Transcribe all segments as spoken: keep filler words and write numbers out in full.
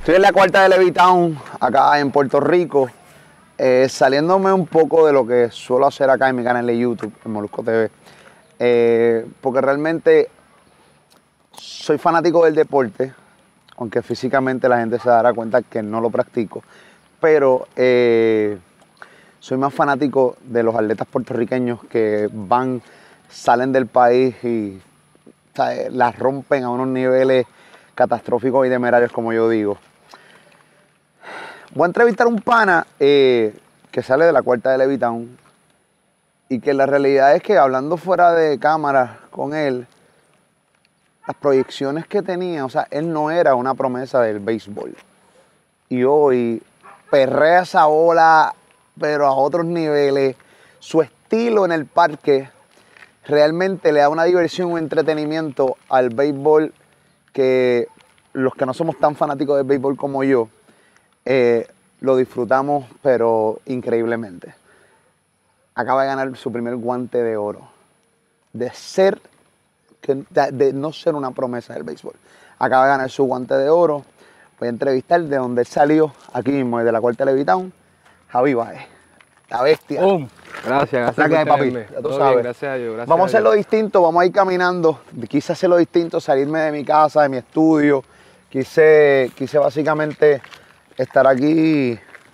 Estoy en la cuarta de Levitown, acá en Puerto Rico, eh, saliéndome un poco de lo que suelo hacer acá en mi canal de YouTube, en Molusco T V, eh, porque realmente soy fanático del deporte, aunque físicamente la gente se dará cuenta que no lo practico, pero eh, soy más fanático de los atletas puertorriqueños que van, salen del país y o sea, las rompen a unos niveles catastróficos y temerarios, como yo digo. Voy a entrevistar a un pana eh, que sale de la cuarta de Levitown y que la realidad es que hablando fuera de cámara con él, las proyecciones que tenía, o sea, él no era una promesa del béisbol. Y hoy perrea esa bola, pero a otros niveles. Su estilo en el parque realmente le da una diversión, un entretenimiento al béisbol que los que no somos tan fanáticos del béisbol como yo, eh, lo disfrutamos, pero increíblemente. Acaba de ganar su primer guante de oro. De ser, que, de, de no ser una promesa del béisbol. Acaba de ganar su guante de oro. Voy a entrevistar de donde él salió, aquí mismo, de la cuarta de Levitown, Javi Baez, la bestia. ¡Bum! Gracias, gracias. Gracias, papi. Ya tú Todo sabes. bien, gracias a Dios. Gracias vamos a a hacerlo Dios. distinto, vamos a ir caminando. Quise hacerlo distinto, salirme de mi casa, de mi estudio. Quise, quise básicamente estar aquí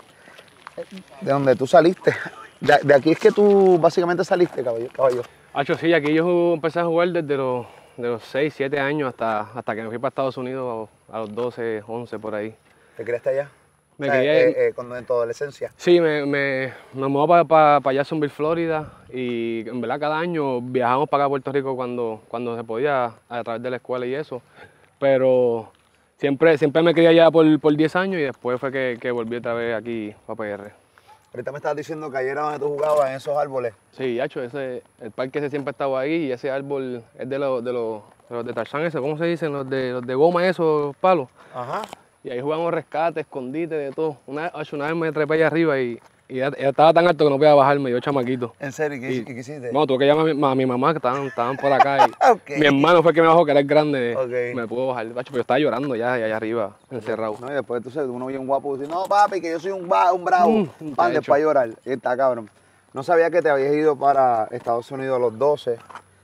de donde tú saliste. De, de aquí es que tú básicamente saliste, caballo. caballo. Hacho, sí, aquí yo empecé a jugar desde los, de los seis, siete años hasta, hasta que me fui para Estados Unidos a, a los doce, once por ahí. ¿Te criaste allá? Me O sea, crié- eh, eh, cuando en tu adolescencia. Sí, me, me, me mudó para, para, para Jacksonville, Florida, y en verdad cada año viajamos para acá a Puerto Rico cuando, cuando se podía, a través de la escuela y eso. Pero siempre, siempre me crié allá por, por diez años y después fue que, que volví otra vez aquí para P R. Ahorita me estabas diciendo que ayer era donde tú jugabas, en esos árboles. Sí, hacho, ese, el parque ese siempre ha estado ahí y ese árbol es de los de, los, de, los de Tarzán, ese, ¿cómo se dicen? Los de, los de goma, esos palos. Ajá. Y ahí jugamos rescate, escondite, de todo. Una, hacho, una vez me trepé allá arriba y, y ya, ya estaba tan alto que no podía bajarme, yo chamaquito. ¿En serio? ¿Y qué, Y- y qué hiciste? No, tuve que llamar a mi, a mi mamá que estaban, estaban por acá. Y Ok. mi hermano fue el que me bajó, que era el grande. Ok. Me pudo bajar. Hacho, pero yo estaba llorando ya, allá arriba, encerrado. No, y después tú sabes, uno bien guapo dice, no papi, que yo soy un, ba- un bravo. Mm, Pan, muchacho. después a llorar. Y está cabrón. No sabía que te habías ido para Estados Unidos a los doce.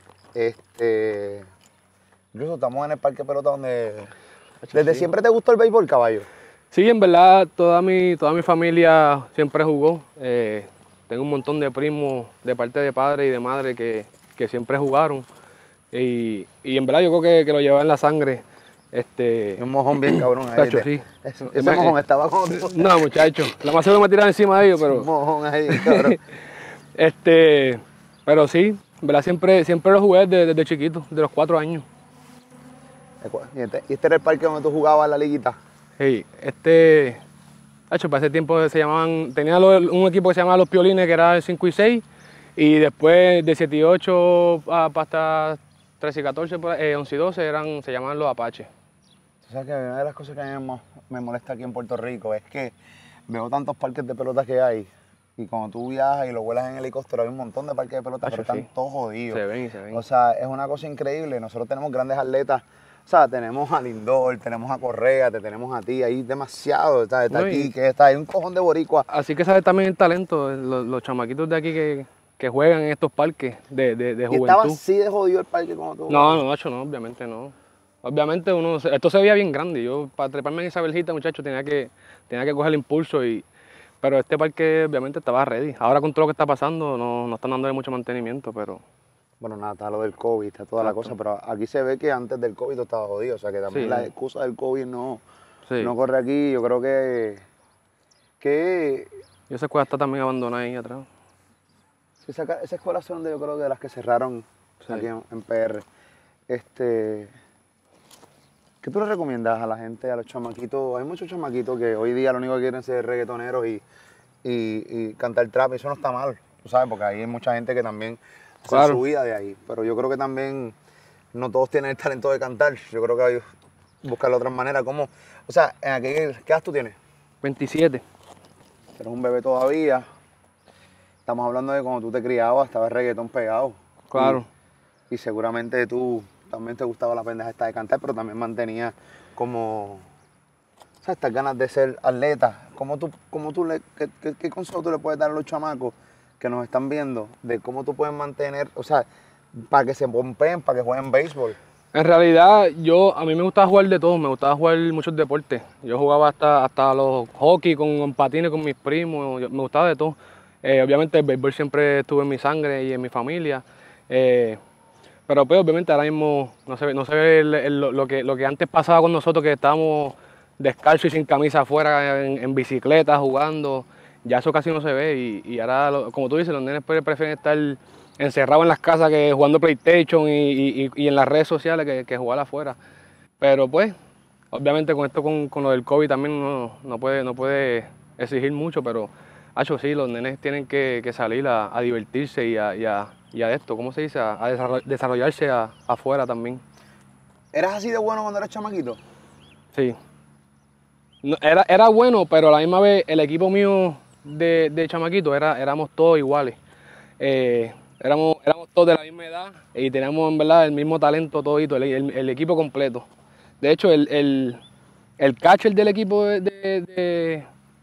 Este. Incluso estamos en el parque de pelota donde. ¿Desde sí. siempre te gustó el béisbol, caballo? Sí, en verdad, toda mi, toda mi familia siempre jugó. Eh, tengo un montón de primos de parte de padre y de madre que, que siempre jugaron. Y, y en verdad yo creo que, que lo llevaba en la sangre. Este, Un mojón bien cabrón ahí. Tacho, Te- sí. Ese, ese mojón estaba como tú. No, muchacho, la más seguro me tiran encima de ellos, Un pero, mojón ahí, cabrón. este, pero sí, en verdad siempre, siempre lo jugué desde, desde chiquito, de los cuatro años. Y este, y este era el parque donde tú jugabas la liguita. Sí, este, hecho, para ese tiempo se llamaban, tenía lo- un equipo que se llamaba Los Piolines, que era el cinco y seis, y después de siete y ocho a- hasta trece y catorce, por ahí, eh, once y doce eran, se llamaban los Apaches. O sea que una de las cosas que a mí me mo- me molesta aquí en Puerto Rico es que veo tantos parques de pelota que hay y cuando tú viajas y lo vuelas en helicóptero hay un montón de parques de pelota, Tacho, pero están sí. todos jodidos. Se ven y se ven. O sea, es una cosa increíble. Nosotros tenemos grandes atletas. O sea, tenemos a Lindor, tenemos a Correa, te tenemos a ti, hay demasiado. Está, está No, y- aquí, que está, hay un cojón de boricua. Así que sabes también el talento, los, los chamaquitos de aquí que, que juegan en estos parques de, de, de Y estaba juventud. así de jodido el parque como tú. No, no, Nacho, no, obviamente no. Obviamente uno, se- esto se veía bien grande. Yo para treparme en esa verjita, muchacho, tenía que, tenía que coger el impulso y, pero este parque obviamente estaba ready. Ahora con todo lo que está pasando, no, no están dándole mucho mantenimiento, pero Bueno, nada, está lo del COVID, está toda la cosa, Exacto. pero aquí se ve que antes del COVID todo estaba jodido. O sea, que también Sí. la excusa del COVID no, sí. no corre aquí. Yo creo que, que Y esa escuela está también abandonada ahí atrás. esa, ca- esa escuela son de, yo creo, de las que cerraron Sí. aquí en, en P R. Este, ¿qué tú le recomiendas a la gente, a los chamaquitos? Hay muchos chamaquitos que hoy día lo único que quieren es ser reggaetoneros y, y, y cantar trap. Eso no está mal, tú sabes, porque ahí hay mucha gente que también hace Claro. su vida de ahí. Pero yo creo que también no todos tienen el talento de cantar. Yo creo que hay que buscar otras maneras. ¿Cómo? O sea, ¿en aquel, ¿qué edad tú tienes? veintisiete. Eres un bebé todavía. Estamos hablando de cuando tú te criabas, estaba el reggaetón pegado. Claro. Y, y seguramente tú también te gustaba la pendeja esta de cantar, pero también mantenías como o sea, estas ganas de ser atleta, ¿cómo tú, cómo tú le, qué, qué, qué consejo tú le puedes dar a los chamacos que nos están viendo de cómo tú puedes mantener, o sea, para que se pompeen, para que jueguen béisbol? En realidad, yo, a mí me gustaba jugar de todo, me gustaba jugar muchos deportes. Yo jugaba hasta, hasta los hockey con, con patines con mis primos, yo- me gustaba de todo. Eh, obviamente el béisbol siempre estuvo en mi sangre y en mi familia. Eh, pero pues obviamente ahora mismo no se ve, no se ve el- el- lo, lo que, lo que antes pasaba con nosotros, que estábamos descalzos y sin camisa afuera en, en bicicleta jugando. Ya eso casi no se ve y, y ahora, lo- como tú dices, los nenes pre- prefieren estar encerrados en las casas que jugando PlayStation y, y- y en las redes sociales que, que jugar afuera. Pero pues, obviamente con esto, con, con lo del COVID también uno no puede, no puede exigir mucho, pero hacho, sí, los nenes tienen que, que salir a, a divertirse y a, y, a, y a esto, ¿cómo se dice? A, a desarroll- desarrollarse a- afuera también. ¿Eras así de bueno cuando eras chamaquito? Sí. No, era, era bueno, pero a la misma vez el equipo mío de, de chamaquito era, éramos todos iguales. Eh, éramos, éramos todos de la misma edad y teníamos en verdad el mismo talento todito, el, el- el equipo completo. De hecho, el, el, el catcher del equipo de, de, de,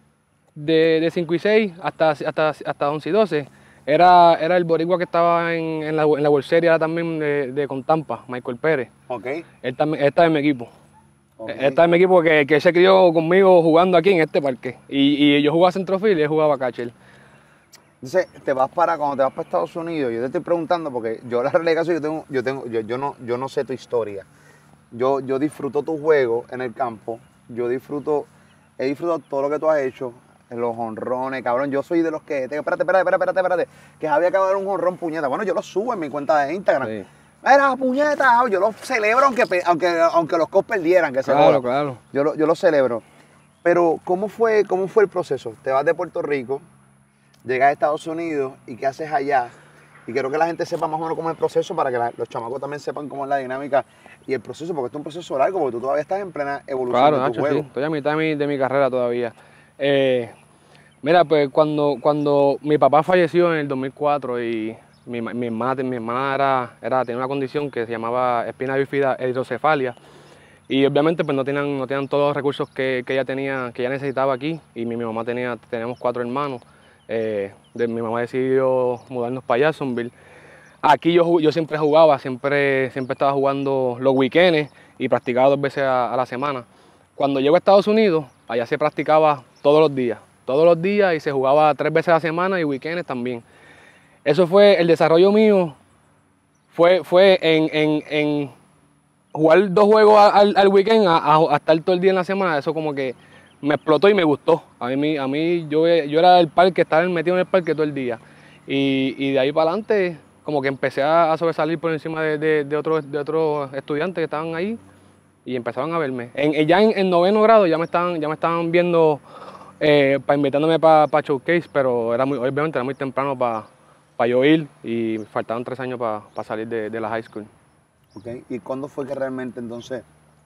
de- de cinco y seis hasta, hasta, hasta once y doce era, era el boricua que estaba en, en la, en la World Series ahora también de, de con Tampa, Michael Pérez. Ok, Él, también, él está en mi equipo. ok. Él está en mi equipo que, que se crió conmigo jugando aquí en este parque. Y, y yo jugaba centrofield y él jugaba catcher. Entonces, te vas para, cuando te vas para Estados Unidos, yo te estoy preguntando porque yo la realidad es que yo tengo, yo tengo, yo, yo no, yo no sé tu historia. Yo, yo disfruto tu juego en el campo, yo disfruto, he disfrutado todo lo que tú has hecho, los honrones, cabrón. Yo soy de los que, te- espérate, espérate, espérate, espérate, espérate, que Javi acaba de dar un honrón puñeta. Bueno, yo lo subo en mi cuenta de Instagram. Sí. Mira, puñeta, yo lo celebro aunque, pe- aunque, aunque los Cubs perdieran, que se Claro, joda. claro. Yo lo, yo lo celebro. Pero, ¿cómo fue, cómo fue el proceso? Te vas de Puerto Rico, llegas a Estados Unidos y ¿qué haces allá? Y quiero que la gente sepa más o menos cómo es el proceso para que la- los chamacos también sepan cómo es la dinámica y el proceso, porque esto es un proceso largo, porque tú todavía estás en plena evolución Claro, de tu Nacho, juego. sí. Estoy a mitad de mi, de mi carrera todavía. Eh, mira, pues cuando, cuando mi papá falleció en el dos mil cuatro y mi, ma- mi hermana, mi hermana era, era, tenía una condición que se llamaba espina bífida hidrocefalia. Y obviamente pues no tenían, no tenían todos los recursos que, que ella tenía, que ella necesitaba aquí. Y mi, mi mamá tenía, teníamos cuatro hermanos. Eh, de- mi mamá decidió mudarnos para Jacksonville. Aquí yo, ju- yo siempre jugaba, siempre, siempre estaba jugando los weekends y practicaba dos veces a, a la semana. Cuando llego a Estados Unidos, allá se practicaba todos los días, todos los días y se jugaba tres veces a la semana y weekends también. Eso fue el desarrollo mío, fue, fue en, en- en jugar dos juegos a- al, al weekend a, a- a estar todo el día en la semana. Eso como que me explotó y me gustó. A mí, a mí yo, yo era del parque, estaba metido en el parque todo el día. Y, y de ahí para adelante, como que empecé a, a sobresalir por encima de, de- de otros, de otros estudiantes que estaban ahí y empezaron a verme. En, en- ya en, en noveno grado ya me estaban, ya me estaban viendo eh, para invitándome para showcase, pero era muy, obviamente era muy temprano para yo ir y faltaban tres años para salir de, de la high school. ¿Ok? ¿Y cuándo fue que realmente entonces,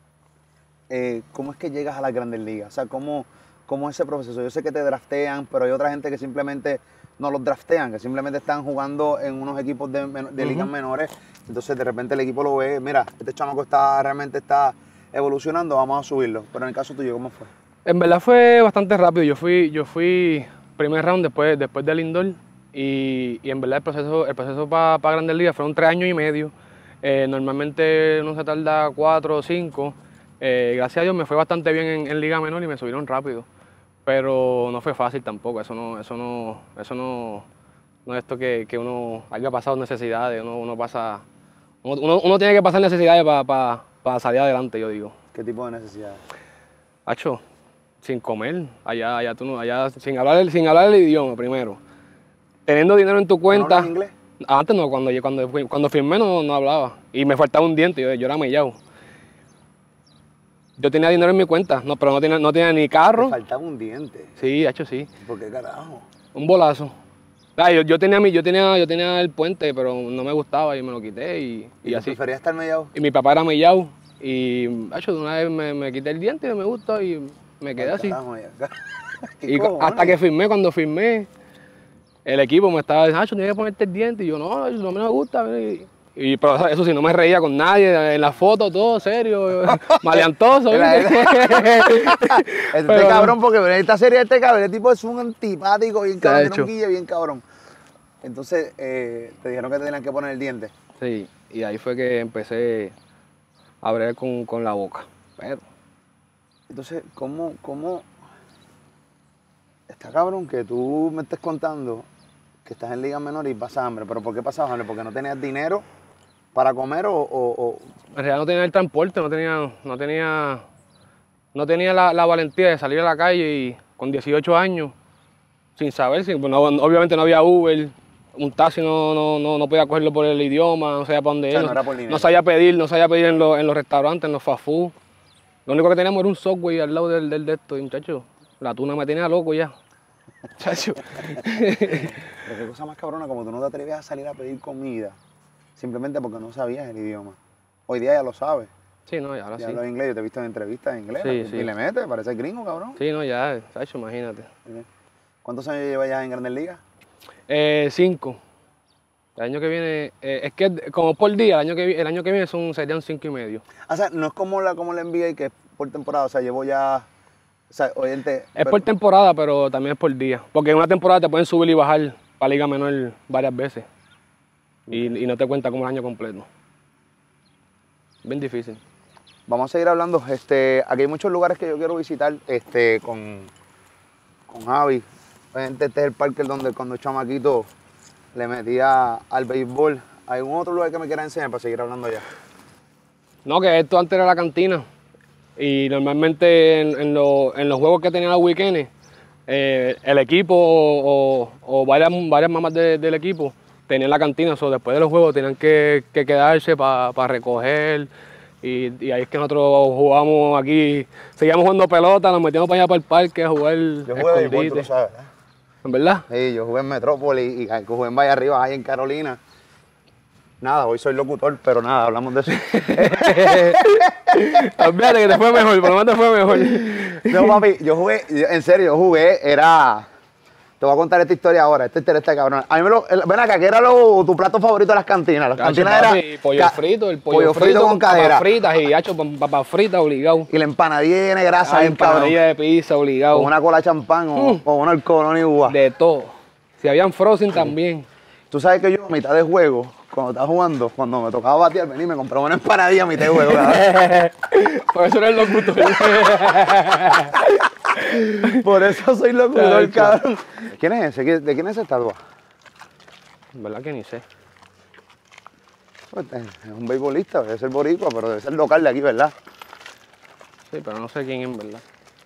eh, cómo es que llegas a las grandes ligas? O sea, ¿cómo, cómo es ese proceso? Yo sé que te draftean, pero hay otra gente que simplemente no los draftean, que simplemente están jugando en unos equipos de, men- de ligas Ujú. menores. Entonces de repente el equipo lo ve, mira, este chamaco está, realmente está evolucionando, vamos a subirlo. Pero en el caso tuyo, ¿cómo fue? En verdad fue bastante rápido. Yo fui, yo fui primer round después, después del indoor y, y en verdad el proceso, el proceso para Grandes Ligas fueron tres años y medio. Eh, normalmente uno se tarda cuatro o cinco. Eh, gracias a Dios me fue bastante bien en, en Liga Menor y me subieron rápido. Pero no fue fácil tampoco. Eso no, eso no, eso no, no es esto que, que uno haya pasado necesidades. Uno, uno pasa, uno, uno- uno tiene que pasar necesidades para salir adelante, yo digo. ¿Qué tipo de necesidades? Hacho, sin comer, allá, allá tú no, allá sin hablar el, sin hablar el idioma primero. Teniendo dinero en tu ¿No cuenta. hablas inglés? Antes no, cuando yo- cuando, fui- cuando firmé no, no hablaba. Y me faltaba un diente, yo, yo era mellado. Yo tenía dinero en mi cuenta, no, pero no tenía, no tenía ni Te carro. faltaba un diente. Sí, hacho, sí. ¿Por qué carajo? Un bolazo. Ah, yo, yo tenía mi, yo tenía, yo tenía el puente, pero no me gustaba y me lo quité y, y ¿Y así. preferías estar mediado? Y mi papá era mellado. Y hacho, de una vez me, me quité el diente y me gustó y me quedé así. Carajo, ya. ¿Qué Y cu- cojones? hasta que firmé, cuando firmé, el equipo me estaba diciendo, Nacho, tienes que ponerte el diente. Y yo, no, no me gusta. Y, y Y, pero eso sí, no me reía con nadie, en la foto todo serio, maleantoso. Este Pero, cabrón, porque en esta serie este cabrón, el tipo es un antipático, bien cabrón, tiene hecho. un guille bien cabrón. Entonces, eh, te dijeron que te tenían que poner el diente. Sí, y ahí fue que empecé a bregar con, con la boca. Pero, Entonces, ¿cómo, cómo está cabrón que tú me estés contando que estás en liga menor y pasas hambre? ¿Pero por qué pasabas hambre? ¿Porque no tenías dinero para comer o...? o, o... en realidad no tenía el transporte, no tenía, no tenía, no tenía la, la valentía de salir a la calle y con dieciocho años, sin saber, sin, no, obviamente no había Uber, un taxi no, no, no, no podía cogerlo por el idioma, no sabía para dónde O sea, ir, no era por dinero. no sabía pedir, no sabía pedir en, los, en los restaurantes, en los fast food. Lo único que teníamos era un Subway al lado del, del de esto, y muchacho, la tuna me tenía loco ya. Muchacho. Pero qué cosa más cabrona, como tú no te atrevías a salir a pedir comida, simplemente porque no sabías el idioma. Hoy día ya lo sabes. Sí, no, ya ahora Ya sí. hablas inglés, yo te he visto en entrevistas en inglés. Sí, y sí. le metes, parece gringo, cabrón. Sí, no, ya, muchacho, imagínate. ¿Cuántos años llevas ya en Grandes Ligas? Eh, cinco. El año que viene, eh, es que como por día, el año que, vi- el año que viene son, serían cinco y medio. O sea, no es como la, como la N B A que es por temporada, o sea, llevo ya... O sea, oyente... Es por temporada, pero también es por día. Porque en una temporada te pueden subir y bajar para Liga Menor varias veces. Y, y no te cuenta como el año completo. Bien difícil. Vamos a seguir hablando. Este, aquí hay muchos lugares que yo quiero visitar este, con, con Javi. Obviamente este es el parque donde cuando chamaquito le metía al béisbol. ¿Hay algún otro lugar que me quieras enseñar para seguir hablando allá? No, que esto antes era la cantina. Y normalmente en, en, lo- en los juegos que tenían los weekends, eh, el equipo o, o- o varias, varias mamás de- del equipo tenían la cantina. So, después de los juegos tenían que, que quedarse para recoger. Y, y ahí es que nosotros jugamos aquí, seguíamos jugando pelota, nos metíamos para allá para el parque a jugar Yo jugué béisbol, tú lo escondite. sabes, ¿verdad? ¿En verdad? Sí, yo jugué en Metrópolis y jugué en Valle Arriba, ahí en Carolina. Nada, hoy soy locutor, pero nada, hablamos de eso. Olvídate que te fue mejor, por lo menos te fue mejor. No, papi, yo jugué, yo- en serio, yo jugué, era... Te voy a contar esta historia ahora, esta historia está cabrón. A mí me lo... el- Ven acá, ¿qué era lo, tu plato favorito de las cantinas? Las cantinas Papi, era... pollo ca- frito, el pollo, pollo frito con cadera. papas fritas y hacho con papas fritas obligado. Y la empanadilla llena de grasa, Ah, bien cabrón. empanadilla de pizza obligado. Con una cola champán o, Mm. o una alcohol y uva. De todo. Si habían frozen también. Tú sabes que yo a mitad de juego, cuando estaba jugando, cuando me tocaba batear, vení, me compraba una empanadilla a mitad de juego. cabrón. Por eso era el locutor. Por eso soy locutor, Chacho. cabrón. ¿Quién es ese? ¿De quién es esa estatua? ¿Verdad que ni sé? Pues, eh, es un beisbolista, debe ser boricua, pero debe ser local de aquí, ¿verdad? Sí, pero no sé quién es, en verdad.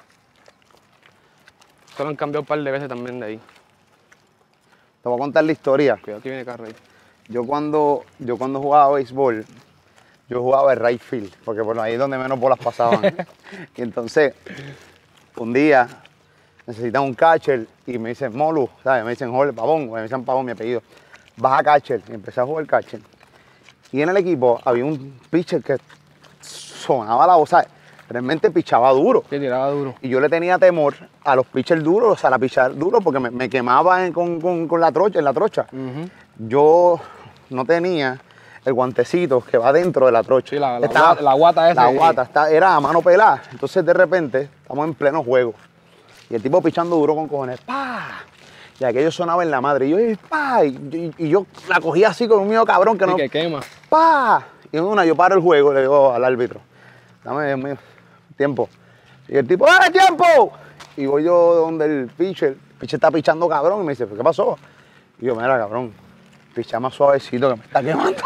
Solo han cambiado un par de veces también de ahí. Te voy a contar la historia. Cuidado que viene carro ahí. Yo cuando, yo cuando jugaba béisbol, yo jugaba el right field, porque bueno, ahí es donde menos bolas pasaban. Y entonces, un día necesitan un catcher y me dicen Molu, ¿sabes? Me dicen Jorge Pavón, me dicen Pavón mi apellido. Baja catcher y empecé a jugar catcher. Y en el equipo había un pitcher que sonaba la voz, ¿sabes? Realmente pichaba duro. Que tiraba duro. Y yo le tenía temor a los pitchers duros, o sea, a la pichar duro, porque me, me quemaba en- con, con- con la trocha, en la trocha. Ujú. Yo no tenía el guantecito que va dentro de la trocha. Sí, la- la Estaba- guata- la guata esa, La sí. guata, está- era a mano pelada. Entonces, de repente, estamos en pleno juego. Y el tipo pichando duro con cojones. ¡Pah! Y aquello sonaba en la madre. Y yo, y, ¡pah! Y, y- y yo la cogía así con un miedo cabrón que Sí, no... que quema. ¡Pah! Y en una, yo paro el juego y le digo al árbitro, dame Dios mío, tiempo. Y el tipo, ¡eh, tiempo! Y voy yo donde el pitcher, el pitcher está pichando cabrón, y me dice, ¿qué pasó? Y yo, mira, cabrón, picha más suavecito que me está quemando.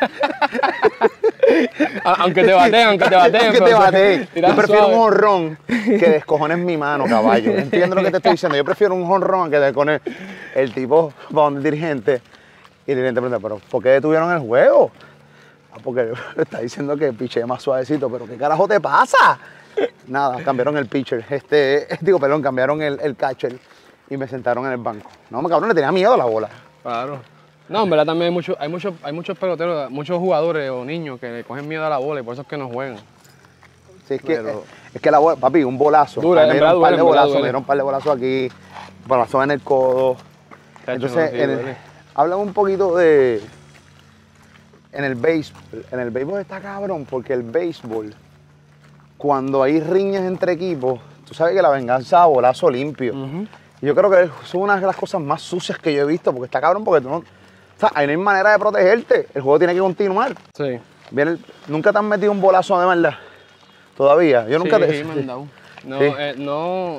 A- Aunque te bateen, aunque te bateen. que te pero- bate. tirar Yo prefiero suave. un honrón que descojones mi mano, caballo. Entiendo lo que te estoy diciendo. Yo prefiero un honrón que descojones el tipo va donde el dirigente. Y el dirigente pregunta, ¿pero por qué detuvieron el juego? Ah, porque está diciendo que piché más suavecito, pero ¿qué carajo te pasa? Nada, cambiaron el pitcher. Este, digo, perdón, cambiaron el, el catcher y me sentaron en el banco. No, me cabrón, le tenía miedo a la bola. Claro. No, en verdad también hay muchos, hay muchos, hay muchos peloteros, muchos jugadores o niños que le cogen miedo a la bola y por eso es que no juegan. Sí, es que, Pero- es que la bola, papi, un bolazo. Dura, A mí me en dieron verdad un par duele, de en verdad bolazos, me duele. dieron un par de bolazos aquí, bolazos en el codo. Chacho, Entonces, no, sí, en el- duele. habla un poquito de, en el béisbol, en el béisbol está cabrón, porque el béisbol, cuando hay riñas entre equipos, tú sabes que la venganza va a bolazo limpio. Uh-huh. Yo creo que es una de las cosas más sucias que yo he visto, porque está cabrón, porque tú no... O sea, ahí no hay manera de protegerte. El juego tiene que continuar. Sí. Viene el, ¿Nunca te han metido un bolazo de maldad? Todavía. Yo nunca sí, te... Sí, me han dado. No, sí. eh, no...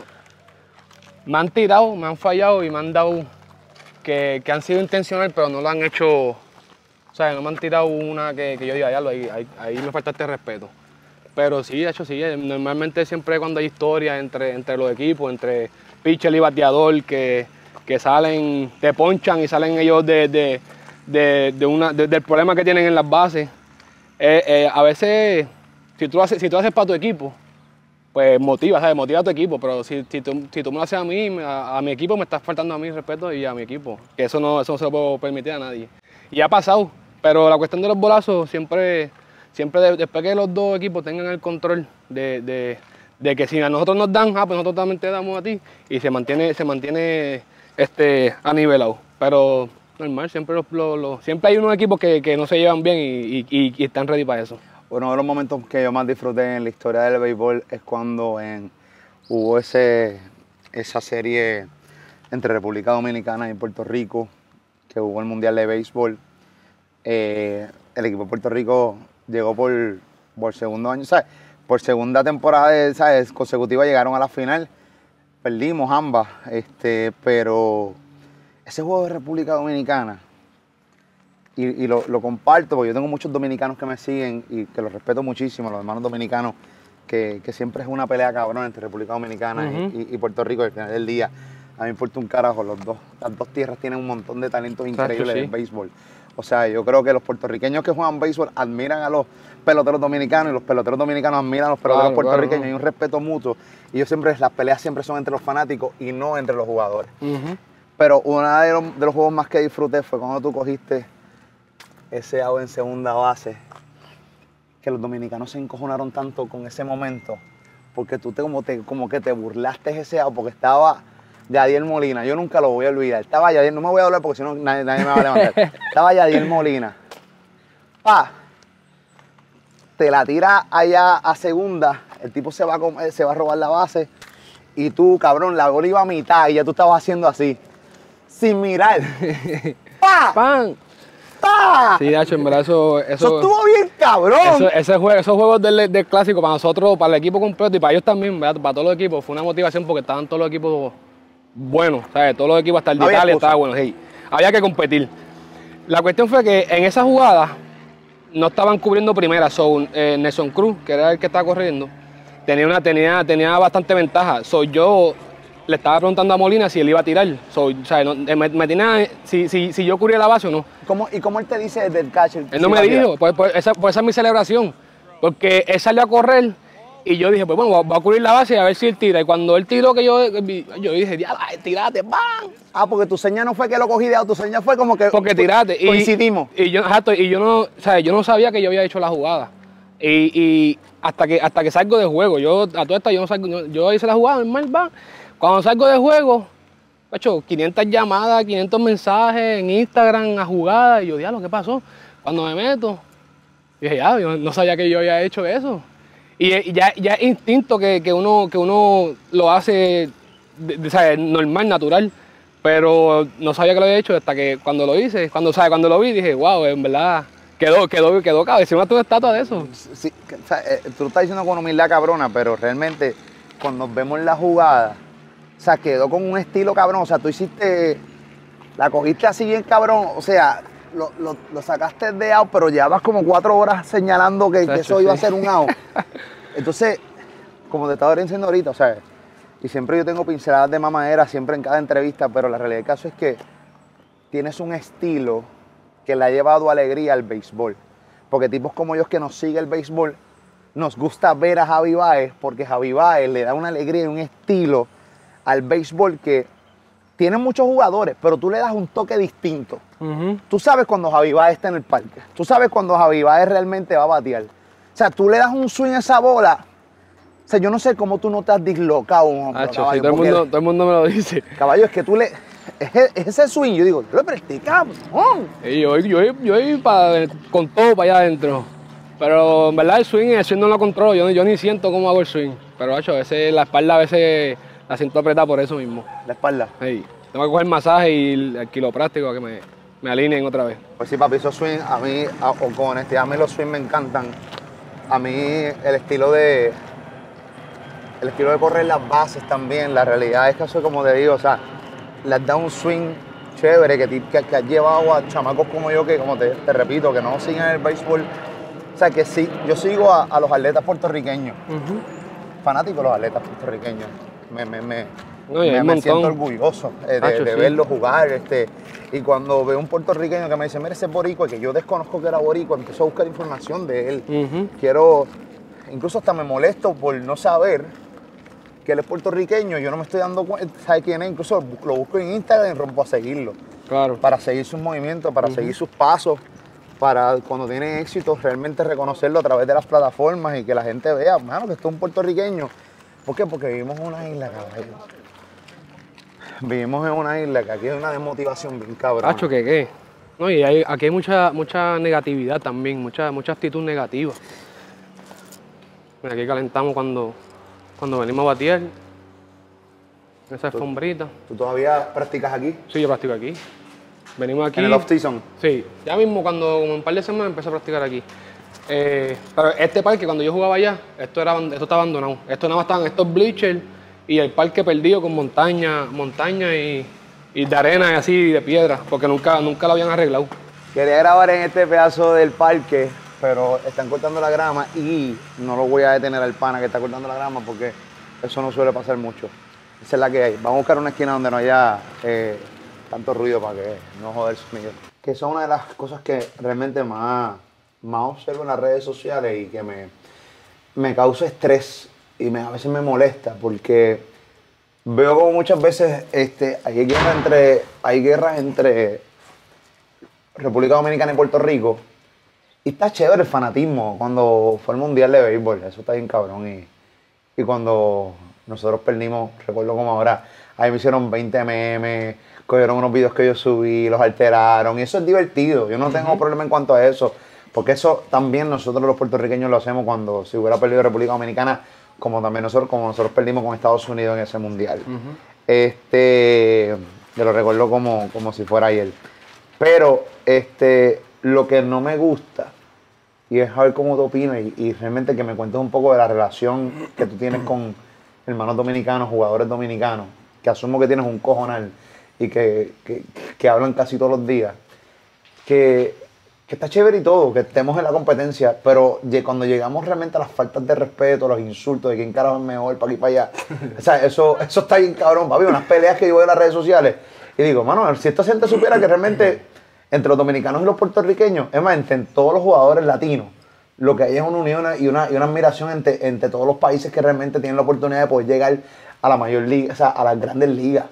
Me han tirado, me han fallado y me han dado que, que han sido intencional, pero no lo han hecho... O sea, no me han tirado una que, que yo diga, ya, ahí, ahí, ahí me falta este respeto. Pero sí, de hecho sí, normalmente siempre cuando hay historias entre, entre los equipos, entre pitcher y bateador, que, que salen, te ponchan y salen ellos de, de, de, de una, de, del problema que tienen en las bases. Eh, eh, a veces, si tú, haces, si tú haces para tu equipo, pues motiva, ¿sabes? Motiva a tu equipo, pero si, si, tú, si tú me lo haces a mí, a, a mi equipo, me estás faltando a mí respeto y a mi equipo. Que eso no, eso no se lo puedo permitir a nadie. Y ha pasado, pero la cuestión de los bolazos siempre... Siempre de, después que los dos equipos tengan el control de, de, de que si a nosotros nos dan, ah, pues nosotros también te damos a ti y se mantiene, se mantiene este, anivelado. Pero normal, siempre, los, los, los, siempre hay unos equipos que, que no se llevan bien y, y, y, y están ready para eso. Uno de los momentos que yo más disfruté en la historia del béisbol es cuando en, hubo ese, esa serie entre República Dominicana y Puerto Rico, que hubo el Mundial de Béisbol. Eh, el equipo de Puerto Rico llegó por, por segundo año, ¿sabes? Por segunda temporada, ¿sabes? Consecutiva llegaron a la final. Perdimos ambas, este, pero ese juego de República Dominicana, y, y lo, lo comparto porque yo tengo muchos dominicanos que me siguen y que los respeto muchísimo, los hermanos dominicanos, que, que siempre es una pelea cabrón entre República Dominicana uh-huh. y, y Puerto Rico. Al final del día, a mí me importa un carajo, los dos, las dos tierras tienen un montón de talentos increíbles en el béisbol. O sea, yo creo que los puertorriqueños que juegan béisbol admiran a los peloteros dominicanos y los peloteros dominicanos admiran a los peloteros claro, puertorriqueños. Claro, no. Hay un respeto mutuo. Y yo siempre, las peleas siempre son entre los fanáticos y no entre los jugadores. Uh-huh. Pero uno de los, de los juegos más que disfruté fue cuando tú cogiste ese out en segunda base, que los dominicanos se encojonaron tanto con ese momento, porque tú te, como, te, como que te burlaste ese out, porque estaba... Yadiel Molina, yo nunca lo voy a olvidar. Estaba Yadiel, no me voy a hablar porque si no nadie, nadie me va a levantar. Estaba Yadiel Molina. Pa, te la tira allá a segunda, el tipo se va a, se va a robar la base y tú, cabrón, la bola iba a mitad y ya tú estabas haciendo así, sin mirar. ¡Pa! ¡Pam! ¡Pa! Sí, Nacho, en verdad eso... Eso, eso estuvo bien cabrón. Eso, ese juego, esos juegos del, del clásico para nosotros, para el equipo completo y para ellos también, ¿verdad? Para todos los equipos, fue una motivación porque estaban todos los equipos... Bueno, ¿sabes? Todos los equipos hasta el de Italia estaba bueno, sí. Había que competir. La cuestión fue que en esa jugada no estaban cubriendo primera. So, eh, Nelson Cruz, que era el que estaba corriendo, tenía, una, tenía, tenía bastante ventaja. So, yo le estaba preguntando a Molina si él iba a tirar. So, o sea, no, me, me tenía, si, si, si yo cubría la base o no. ¿Cómo, ¿Y cómo él te dice desde el catcher? Él no me dijo, pues, pues, esa, pues esa es mi celebración. Porque él salió a correr. Y yo dije, pues bueno, va a cubrir la base y a ver si él tira. Y cuando él tiró, que yo, yo dije, ya, tirate, ¡bam! Ah, porque tu señal no fue que lo cogí de auto, tu señal fue como que... Porque tirate. Coincidimos. Y, y, yo, exacto, y yo no, ¿sabes? Yo no sabía que yo había hecho la jugada. Y, y hasta, que, hasta que salgo de juego, yo a toda esta, yo no salgo, yo, yo hice la jugada, normal, va. Cuando salgo de juego, he hecho quinientas llamadas, quinientos mensajes en Instagram a jugada. Y yo, diablo, ¿qué pasó? Cuando me meto, dije, ya, yo no sabía que yo había hecho eso. Y ya, ya es instinto que, que, uno, que uno lo hace de, de, ¿sabes? Normal, natural, pero no sabía que lo había hecho hasta que cuando lo hice, cuando, ¿sabes? Cuando lo vi dije, wow, en verdad quedó, quedó, quedó cabrón, encima tuve estatua de eso. Sí, o sea, tú lo estás diciendo con humildad cabrona, pero realmente cuando vemos la jugada, o sea, quedó con un estilo cabrón, o sea, tú hiciste, la cogiste así bien cabrón, o sea, Lo, lo, lo sacaste de out, pero llevabas como cuatro horas señalando que, que eso sí. iba a ser un out. Entonces, como te estaba diciendo ahorita, o sea, y siempre yo tengo pinceladas de mamadera, siempre en cada entrevista, pero la realidad del caso es que tienes un estilo que le ha llevado alegría al béisbol. Porque tipos como yo que nos sigue el béisbol, nos gusta ver a Javi Baez, porque Javi Baez le da una alegría y un estilo al béisbol que tiene muchos jugadores, pero tú le das un toque distinto. Uh-huh. Tú sabes cuando Javi Baez está en el parque. Tú sabes cuando Javi Baez realmente va a batear. O sea, tú le das un swing a esa bola. O sea, yo no sé cómo tú no te has dislocado. Acho, caballo, sí, todo, el mundo, todo el mundo me lo dice. Caballo, es que tú le... es, es ese swing, yo digo, pero este cabrón. Y yo, yo, yo, yo iba pa- con todo para allá adentro. Pero en verdad el swing, el swing no lo controlo, yo, yo ni siento cómo hago el swing. Pero hecho, a veces la espalda a veces la siento apretada por eso mismo. La espalda. Sí. Tengo que coger masaje y el, el quiropráctico a que me, me alineen otra vez. Pues sí, papi, esos swing, a mí, a- o con honestidad, a mí los swing me encantan. A mí el estilo de, el estilo de correr las bases también, la realidad es que eso, como te digo, o sea, les da un swing chévere que, ti- que, que has llevado a chamacos como yo, que como te, te repito, que no siguen el béisbol. O sea, que sí, yo sigo a, a los atletas puertorriqueños, fanático de los atletas puertorriqueños. Me, me, me, No, y hay me, un me montón. siento orgulloso eh, de, Hacho, de sí. verlos jugar. Este, y cuando veo un puertorriqueño que me dice, mira ese boricua, que yo desconozco que era boricua, empiezo a buscar información de él. Ujú. Quiero, incluso hasta me molesto por no saber que él es puertorriqueño, yo no me estoy dando cuenta, ¿sabe quién es? Incluso lo busco en Instagram y rompo a seguirlo. Claro. Para seguir sus movimientos, para seguir sus pasos, para cuando tiene éxito realmente reconocerlo a través de las plataformas y que la gente vea, mano, que esto es un puertorriqueño. ¿Por qué? Porque vivimos en una isla, cabrón. Vivimos en una isla que aquí hay una desmotivación bien cabrón. Hacho, ¿qué qué? No, y hay- aquí hay mucha, mucha negatividad también, mucha, mucha actitud negativa. Mira, aquí calentamos cuando, cuando venimos a batear. Esa alfombrita. ¿Tú todavía practicas aquí? Sí, yo practico aquí. Venimos aquí. En el off-season. Sí, ya mismo cuando como un par de semanas empecé a practicar aquí. Eh, pero este parque, cuando yo jugaba allá, esto, era, esto estaba abandonado. Esto nada más estaban estos bleachers y el parque perdido con montaña, montaña y, y de arena y así, de piedra, porque nunca, nunca lo habían arreglado. Quería grabar en este pedazo del parque, pero están cortando la grama y no lo voy a detener al pana que está cortando la grama porque eso no suele pasar mucho. Esa es la que hay. Vamos a buscar una esquina donde no haya eh, tanto ruido para que no joder el sonido. Que eso es una de las cosas que realmente más, más observo en las redes sociales y que me, me causa estrés y me, a veces me molesta porque veo como muchas veces este, hay guerra entre, hay guerras entre República Dominicana y Puerto Rico. Y está chévere el fanatismo cuando fue el Mundial de Béisbol, eso está bien cabrón. Y, y cuando nosotros perdimos, recuerdo como ahora, ahí me hicieron veinte memes, cogieron unos videos que yo subí, los alteraron, y eso es divertido. Yo no tengo problema en cuanto a eso, porque eso también nosotros los puertorriqueños lo hacemos cuando si hubiera perdido República Dominicana, como también nosotros, como nosotros perdimos con Estados Unidos en ese Mundial. Este, yo lo recuerdo como, como si fuera ayer. Pero este, lo que no me gusta, y es a ver cómo tú opinas, y, y realmente que me cuentes un poco de la relación que tú tienes con hermanos dominicanos, jugadores dominicanos, que asumo que tienes un cojonal y que, que, que hablan casi todos los días, que, que está chévere y todo, que estemos en la competencia, pero lle- cuando llegamos realmente a las faltas de respeto, a los insultos de quién carajo es mejor, para aquí para allá, o sea, eso, eso está bien cabrón, papi, unas peleas que yo veo en las redes sociales, y digo, mano, si esta gente supiera que realmente entre los dominicanos y los puertorriqueños, es más, entre todos los jugadores latinos, lo que hay es una unión y una, y una admiración entre, entre todos los países que realmente tienen la oportunidad de poder llegar a la mayor liga, o sea, a las grandes ligas.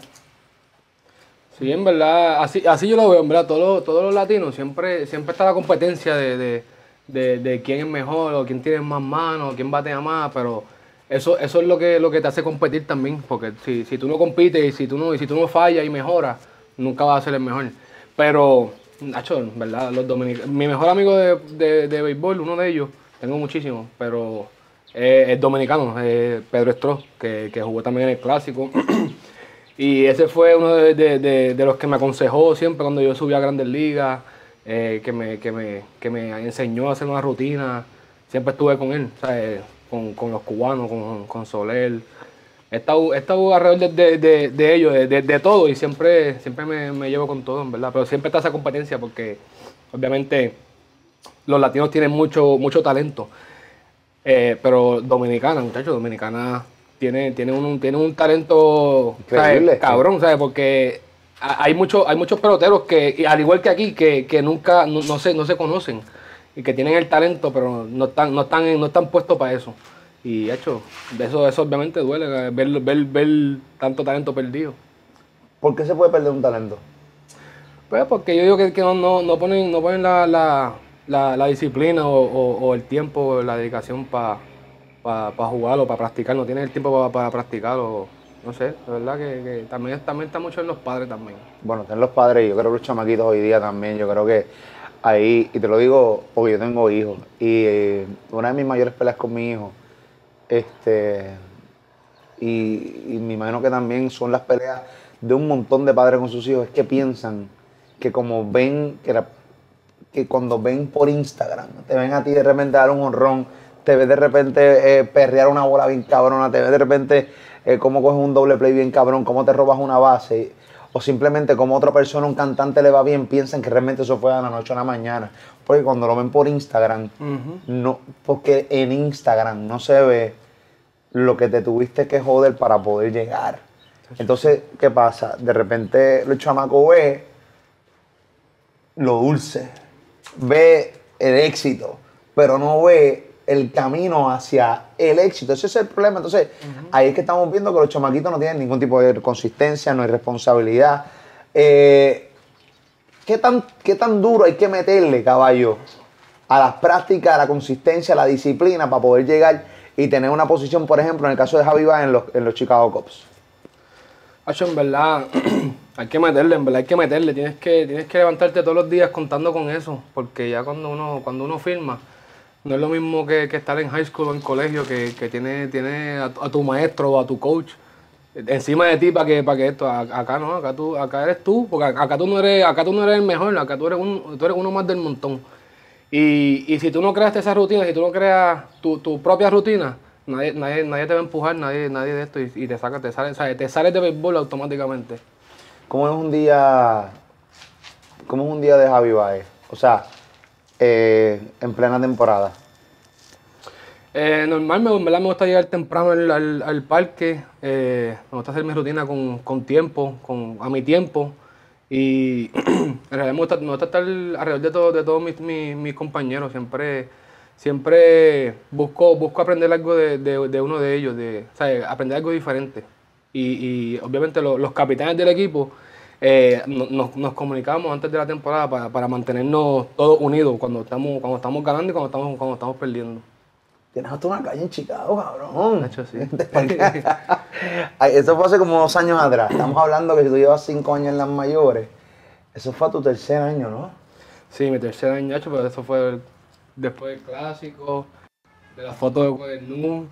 Sí, en verdad, así, así yo lo veo, en verdad, todos los, todos los latinos, siempre, siempre está la competencia de, de, de, de quién es mejor, o quién tiene más manos, quién batea más, pero eso, eso es lo que, lo que te hace competir también, porque si, si tú no compites y si tú no, y si tú no fallas y mejoras, nunca vas a ser el mejor. Pero, Nacho, en verdad, los dominicanos, mi mejor amigo de, de, de béisbol, uno de ellos, tengo muchísimos, pero es, es dominicano, es Pedro Strauss, que, que jugó también en el Clásico. Y ese fue uno de, de, de, de los que me aconsejó siempre cuando yo subí a Grandes Ligas, eh, que, me, que, me, que me enseñó a hacer una rutina. Siempre estuve con él, ¿sabes? Con, con los cubanos, con, con Soler. He estado, he estado alrededor de, de, de, de ellos, de, de, de todo, y siempre, siempre me, me llevo con todo, en verdad. Pero siempre está esa competencia porque, obviamente, los latinos tienen mucho, mucho talento. Eh, pero Dominicana, muchachos, Dominicana tiene, tiene, un, tiene un talento Increíble. ¿sabes? Cabrón, ¿sabes? Porque ha- hay, mucho, hay muchos peloteros que, y al igual que aquí, que, que nunca, no, no se, no se conocen y que tienen el talento, pero no están, no están, no están puestos para eso. Y, hecho, de eso, eso obviamente duele, eh, ver, ver, ver tanto talento perdido. ¿Por qué se puede perder un talento? Pues porque yo digo que, que no, no, no ponen, no ponen la, la, la, la disciplina o, o, o el tiempo, la dedicación para pa, pa jugar o para practicar. No tienen el tiempo para pa practicar o, no sé, de verdad que, que también, también está mucho en los padres también. Bueno, están los padres, yo creo que los chamaquitos hoy día también, yo creo que ahí, y te lo digo porque yo tengo hijos, y eh, una de mis mayores peleas con mi hijo, este, y, y me imagino que también son las peleas de un montón de padres con sus hijos, es que piensan que como ven, que, la- que cuando ven por Instagram, te ven a ti de repente dar un honrón, te ves de repente eh, perrear una bola bien cabrona, te ves de repente eh, cómo coges un doble play bien cabrón, cómo te robas una base, o simplemente como otra persona, un cantante le va bien, piensan que realmente eso fue de la noche a la mañana. Porque cuando lo ven por Instagram, Ujú. no, porque en Instagram no se ve lo que te tuviste que joder para poder llegar. Entonces, ¿qué pasa? De repente los chamacos ve lo dulce, ve el éxito, pero no ve el camino hacia el éxito. Ese es el problema. Entonces, uh-huh. ahí es que estamos viendo que los chamaquitos no tienen ningún tipo de consistencia, no hay responsabilidad. Eh, ¿qué, tan, ¿Qué tan duro hay que meterle, caballo, a las prácticas, a la consistencia, a la disciplina para poder llegar y tener una posición, por ejemplo, en el caso de Javi Baez en los, en los Chicago Cubs? Hacho, en verdad, hay que meterle, en verdad hay que meterle. Tienes que, tienes que levantarte todos los días contando con eso, porque ya cuando uno, cuando uno firma, no es lo mismo que, que estar en high school o en colegio, que, que tiene, tiene a, a tu maestro o a tu coach encima de ti para que, para que esto. Acá no, acá tú, acá eres tú, porque acá tú no eres, acá tú no eres el mejor, acá tú eres, un, tú eres uno más del montón. Y, y si tú no creas esa rutina, si tú no creas tu, tu propia rutina, nadie, nadie, nadie te va a empujar, nadie, nadie de esto, y, y te saca, te sale, ¿sabes? Te sales de béisbol automáticamente. ¿Cómo es un día, cómo es un día de Javi Baez? O sea, eh, en plena temporada. Eh, normal, me, en verdad me gusta llegar temprano al, al, al parque, eh, me gusta hacer mi rutina con, con tiempo, con, a mi tiempo. Y en realidad me gusta, me gusta estar alrededor de, todo, de todos mis, mis, mis compañeros. Siempre, siempre busco, busco aprender algo de, de, de uno de ellos, de, o sea, aprender algo diferente. Y, y obviamente lo, los capitanes del equipo eh, nos, nos comunicamos antes de la temporada para, para mantenernos todos unidos cuando estamos, cuando estamos ganando y cuando estamos, cuando estamos perdiendo. Tienes hasta una calle en Chicago, cabrón. De hecho, sí. Ay, eso fue hace como dos años atrás. Estamos hablando que si tú llevas cinco años en las mayores, eso fue a tu tercer año, ¿no? Sí, mi tercer año, hecho, pero eso fue después del clásico, de la foto de Cuadernú,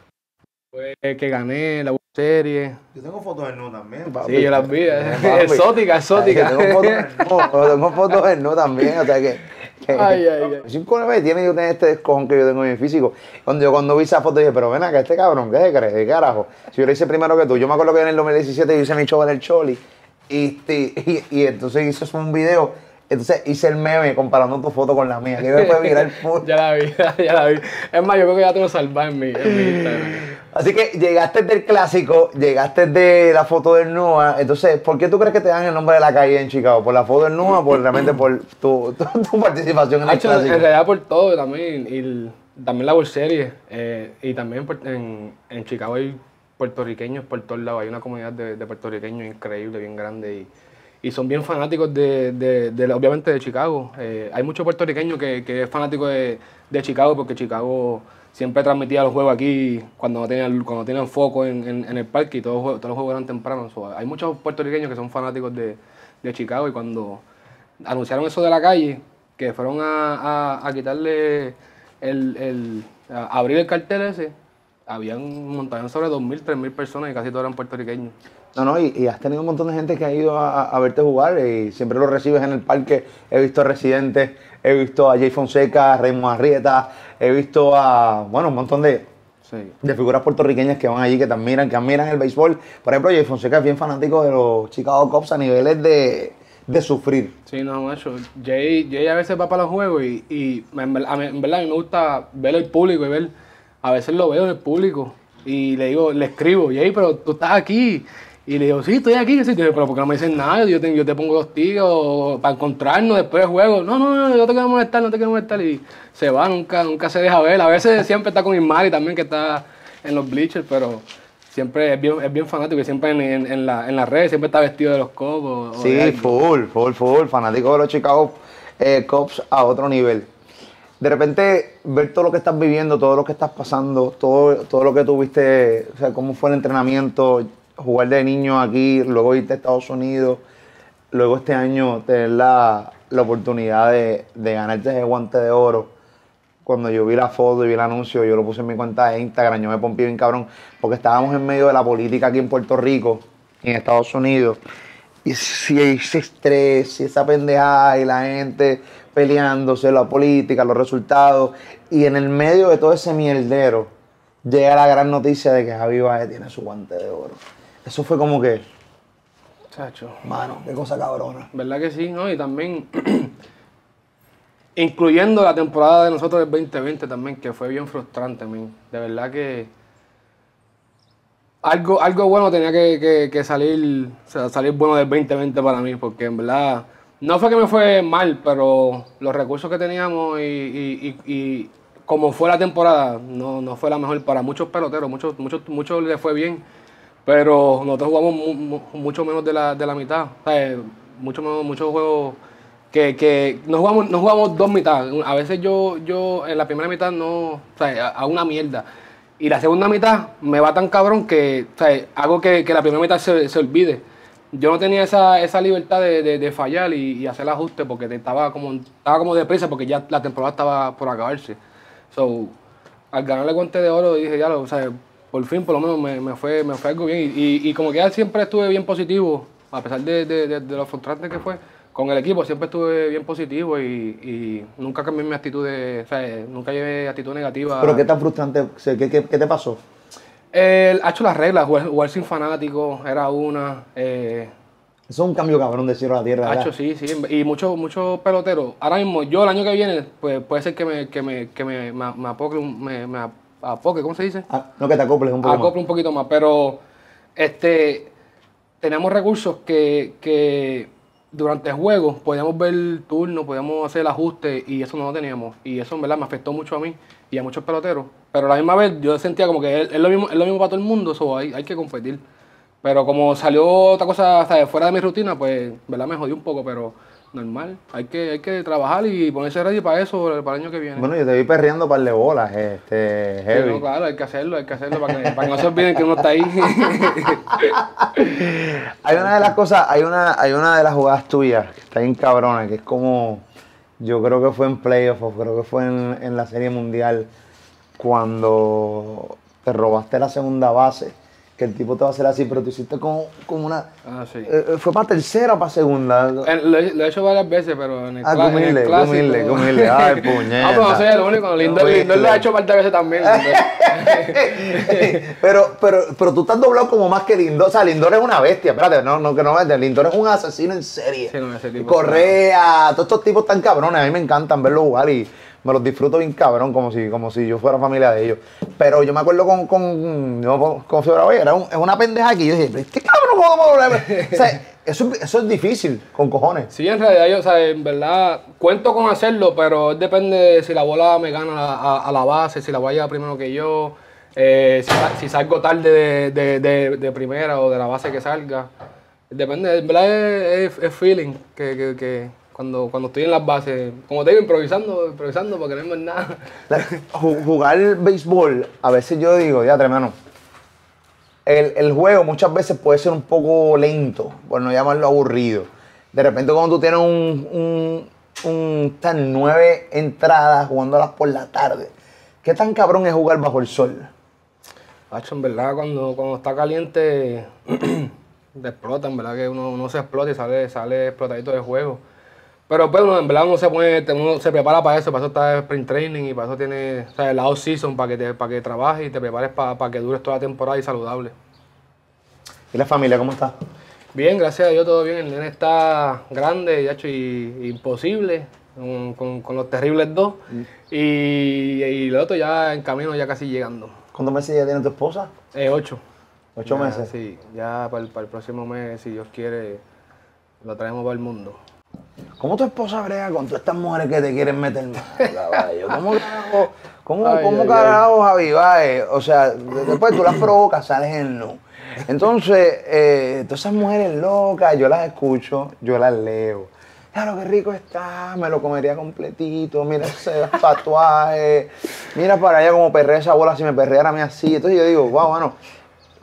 fue que gané la World Serie. Yo tengo fotos del nu también, papi. Sí, yo las vi, exótica, exótica. Yo tengo fotos del nu, tengo fotos del nu también, o sea que... Ay, ay, ay. cinco nueve tiene yo tener este descojón que yo tengo en mi físico. Cuando yo cuando vi esa foto dije, pero ven acá, este cabrón, ¿qué se cree? ¿Qué carajo? Si yo lo hice primero que tú. Yo me acuerdo que en el dos mil diecisiete yo hice mi show en el Choli y, y, y, y entonces hice un video, entonces hice el meme comparando tu foto con la mía, que me fue viral full. Ya la vi, ya la vi. Es más, yo creo que ya te lo salvé en mi, en mi Instagram. Así que llegaste del clásico, llegaste de la foto del N U A, entonces, ¿por qué tú crees que te dan el nombre de la calle en Chicago? ¿Por la foto del N U A o por, realmente por tu, tu, tu participación en el Hecho, clásico? en realidad por todo también, y el- también la World Series, eh, y también por- en, en Chicago hay puertorriqueños por todos lados, hay una comunidad de, de puertorriqueños increíble, bien grande, y, y son bien fanáticos de, de, de la- obviamente de Chicago. Eh, hay muchos puertorriqueños que, que es fanático de, de Chicago porque Chicago siempre transmitía los juegos aquí cuando no tenían, cuando tenían foco en, en, en el parque y todos, los juegos- todos los juegos eran tempranos. So, hay muchos puertorriqueños que son fanáticos de, de Chicago y cuando anunciaron eso de la calle, que fueron a, a, a quitarle el, el a abrir el cartel ese, habían un montón, sobre dos mil, tres mil personas y casi todos eran puertorriqueños. No, no, y, y has tenido un montón de gente que ha ido a, a verte jugar y siempre lo recibes en el parque. He visto a Residentes, he visto a Jay Fonseca, a Raymond Arrieta, he visto a, bueno, un montón de, Sí. de figuras puertorriqueñas que van allí, que te admiran, que admiran el béisbol. Por ejemplo, Jay Fonseca es bien fanático de los Chicago Cubs a niveles de, de sufrir. Sí, no, macho. Jay, Jay a veces va para los juegos y, y en, ver- a mí- en verdad a mí me gusta ver el público y ver, a veces lo veo en el público y le digo, le escribo, Jay, pero tú estás aquí. Y le digo, sí, estoy aquí, sí, pero ¿por qué no me dicen nada? Yo te, yo te pongo dos tickets para encontrarnos después del juego. No, no, no, yo te quiero molestar, no te quiero molestar. Y se va, nunca, nunca se deja ver. A veces siempre está con Ismari también, que está en los bleachers, pero siempre es bien, es bien fanático y siempre en, en, en, la, en las redes siempre está vestido de los Cubs. Sí, full, full, full, fanático de los Chicago eh, Cubs a otro nivel. De repente, ver todo lo que estás viviendo, todo lo que estás pasando, todo, todo lo que tuviste, o sea, cómo fue el entrenamiento, jugar de niño aquí, luego irte a Estados Unidos, luego este año tener la, la oportunidad de, de ganarte ese guante de oro. Cuando yo vi la foto y vi el anuncio, yo lo puse en mi cuenta de Instagram, yo me pompié bien cabrón, porque estábamos en medio de la política aquí en Puerto Rico, en Estados Unidos, y si ese estrés, y esa pendejada, y la gente peleándose, la política, los resultados, y en el medio de todo ese mierdero, llega la gran noticia de que Javi Baez tiene su guante de oro. Eso fue como que, Chacho. mano, qué cosa cabrona. ¿Verdad que sí? ¿No? Y también, incluyendo la temporada de nosotros del veinte veinte también, que fue bien frustrante, man. De verdad que algo, algo bueno tenía que, que, que salir, o sea, salir bueno del veinte veinte para mí, porque en verdad no fue que me fue mal, pero los recursos que teníamos y, y, y, y como fue la temporada, no, no fue la mejor para muchos peloteros, muchos, muchos, muchos les fue bien, pero nosotros jugamos mu, mu, mucho menos de la, de la mitad, o sea, mucho menos, muchos juegos que, que no jugamos, no jugamos dos mitades. A veces yo, yo en la primera mitad no, o sea, a una mierda. Y la segunda mitad me va tan cabrón que, o sea, hago que, que la primera mitad se, se olvide. Yo no tenía esa, esa libertad de, de, de fallar y, y hacer ajuste porque te estaba como, estaba como deprisa porque ya la temporada estaba por acabarse. So, al ganar el guante de oro dije, ya lo, o sea, por fin por lo menos me, me, fue, me fue algo bien. Y, y, y como que ya siempre estuve bien positivo, a pesar de, de, de, de lo frustrante que fue, con el equipo siempre estuve bien positivo y, y nunca cambié mi actitud, de, o sea, nunca llevé actitud negativa. ¿Pero qué tan frustrante? ¿Qué, qué, qué te pasó? Eh, ha hecho las reglas, jugar, jugar sin fanáticos era una. Eh, Eso es un cambio cabrón de cielo a la tierra. ha hecho sí, sí. Y muchos muchos peloteros. Ahora mismo, yo el año que viene, pues puede ser que me, que me, que me, me, me apoque, me, me apoque, ¿cómo se dice? Ah, no, que te acoples un poco Acople un poquito más, pero este, tenemos recursos que, que durante el juego podíamos ver turnos, podíamos hacer el ajuste y eso no lo teníamos. Y eso en verdad me afectó mucho a mí y a muchos peloteros. Pero a la misma vez yo sentía como que es, es, lo, mismo, es lo mismo para todo el mundo, so hay, hay que competir. Pero como salió otra cosa, ¿sabes?, fuera de mi rutina, pues verdad me jodí un poco, pero normal. Hay que, hay que trabajar y ponerse ready para eso, para el año que viene. Bueno, yo te vi perreando par de bolas, este, heavy. Sí, no, claro, hay que hacerlo, hay que hacerlo para que, para que no se olviden que uno está ahí. Hay una de las cosas, hay una, hay una de las jugadas tuyas que está bien cabrona, que es como, yo creo que fue en playoff, o creo que fue en, en la Serie Mundial, cuando te robaste la segunda base, que el tipo te va a hacer así, pero tú hiciste como, como una... Ah, sí. Eh, ¿Fue para tercera o para segunda? En- Lo, he- lo he hecho varias veces, pero en el, Ah, cla- qué en el humilde, qué clásico... humilde, qué humilde. Ay, puñeta. Ah, pero no soy el único. Lindor, Qué Lindor lo ha hecho un par de veces también. pero, pero, pero tú estás doblado como más que Lindor. O sea, Lindor es una bestia. Espérate, no, no, que no me Lindor es un asesino en serie. Sí, no, ese tipo Correa, todos estos tipos tan cabrones. A mí me encantan verlos jugar y me los disfruto bien cabrón, como si, como si yo fuera familia de ellos. Pero yo me acuerdo con, con, no, con Fiebre Bravo, era un, es una pendeja aquí. Yo dije, ¿qué cabrón puedo doblar? O sea, eso, eso es difícil, con cojones. Sí, en realidad yo, o sea, en verdad, cuento con hacerlo, pero depende de si la bola me gana a, a- a la base, si la voy a llevar primero que yo, eh, si, sa- si salgo tarde de, de- de- de primera o de la base que salga. Depende, en verdad es, es- es feeling, que, que- que cuando, cuando estoy en las bases, como te digo, improvisando, improvisando porque no es más nada. La- ju- jugar béisbol, a veces yo digo, ya, hermano, el, el juego muchas veces puede ser un poco lento, por no llamarlo aburrido. De repente cuando tú tienes un, un, un tan nueve entradas jugándolas por la tarde, ¿qué tan cabrón es jugar bajo el sol? Hacho, en verdad, cuando, cuando está caliente, te explota, en verdad que uno, uno se explota y sale, sale explotadito del juego. Pero pues uno, en verdad uno se pone, uno se prepara para eso, para eso está el sprint training y para eso tiene, o sea, el off season para que te, para que trabajes y te prepares para, para que dures toda la temporada y saludable. ¿Y la familia cómo está? Bien, gracias a Dios todo bien, el nene está grande, hacho, y imposible, con, con, con los terribles dos, y, y el otro ya en camino, ya casi llegando. ¿Cuántos meses ya tiene tu esposa? Eh, ocho. Ocho Ya, meses. Sí, ya para el, para el próximo mes, si Dios quiere, lo traemos para el mundo. ¿Cómo tu esposa brega con todas estas mujeres que te quieren meter mano, caballo? ¿Cómo carajo, cómo, Ay, cómo ay, carajo Javi Baez? O sea, después tú las provocas, sales en no. Entonces, eh, todas esas mujeres locas, yo las escucho, yo las leo. Claro, qué rico está, me lo comería completito, mira ese tatuaje, mira para allá como perrea esa bola si me perreara a mí así. Entonces yo digo, wow, bueno,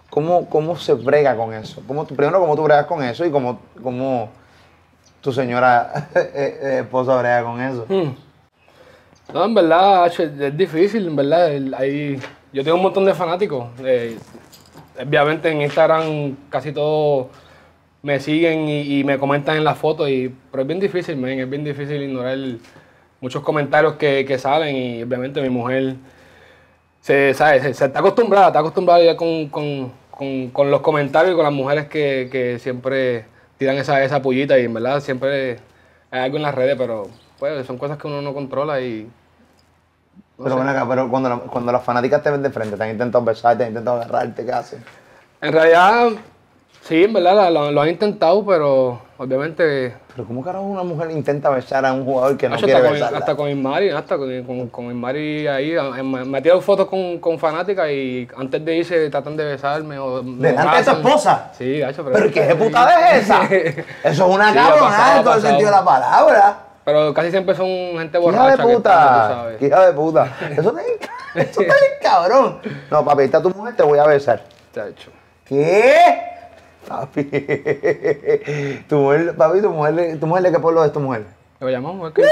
¿Cómo, cómo se brega con eso? ¿Cómo, tú- primero, ¿cómo tú bregas con eso? Y cómo, cómo tu señora eh, eh, esposa brega con eso. Hmm. No, en verdad, Hacho, es, es difícil, en verdad. el- Hay, yo tengo un montón de fanáticos. eh, obviamente en Instagram casi todos me siguen y, y me comentan en las fotos, y, pero es bien difícil, man, es bien difícil ignorar muchos comentarios que, que salen, y obviamente mi mujer se, ¿sabe? se, se está acostumbrada, está acostumbrada ya con, con, con, con los comentarios y con las mujeres que, que siempre tiran esa, esa pullita, y en verdad siempre hay algo en las redes, pero pues son cosas que uno no controla y no Pero sé. ven acá, pero cuando, la- cuando las fanáticas te ven de frente, te han intentado besar, te han intentado agarrarte, ¿qué hacen? En realidad, sí, en verdad la- lo, lo han intentado, pero obviamente Pero ¿cómo carajo una mujer intenta besar a un jugador que no Hacho, quiere hasta, con, besarla? hasta con Ismari, hasta con, con, con Ismari ahí, a- me, me ha tirado fotos con, con fanáticas y antes de irse tratan de besarme o me ¿Delante de tu abrazan. esposa? Sí, Hacho, pero... ¿Pero qué putada es esa? Eso es una Sí, ha cabronada pasado, en todo ha el pasado. sentido de la palabra. Pero casi siempre son gente ¡Qué hija borracha de que están, tú puta! sabes. ¡Qué hija de puta! Eso está bien, ca- eso está bien cabrón. No, papi, ahí está tu mujer, te voy a besar. Chacho. ¿Qué? Papi. Tu mujer, papi, tu mujer, tu mujer, ¿de qué pueblo es tu mujer? ¿Lo llamamos? ¿Es que?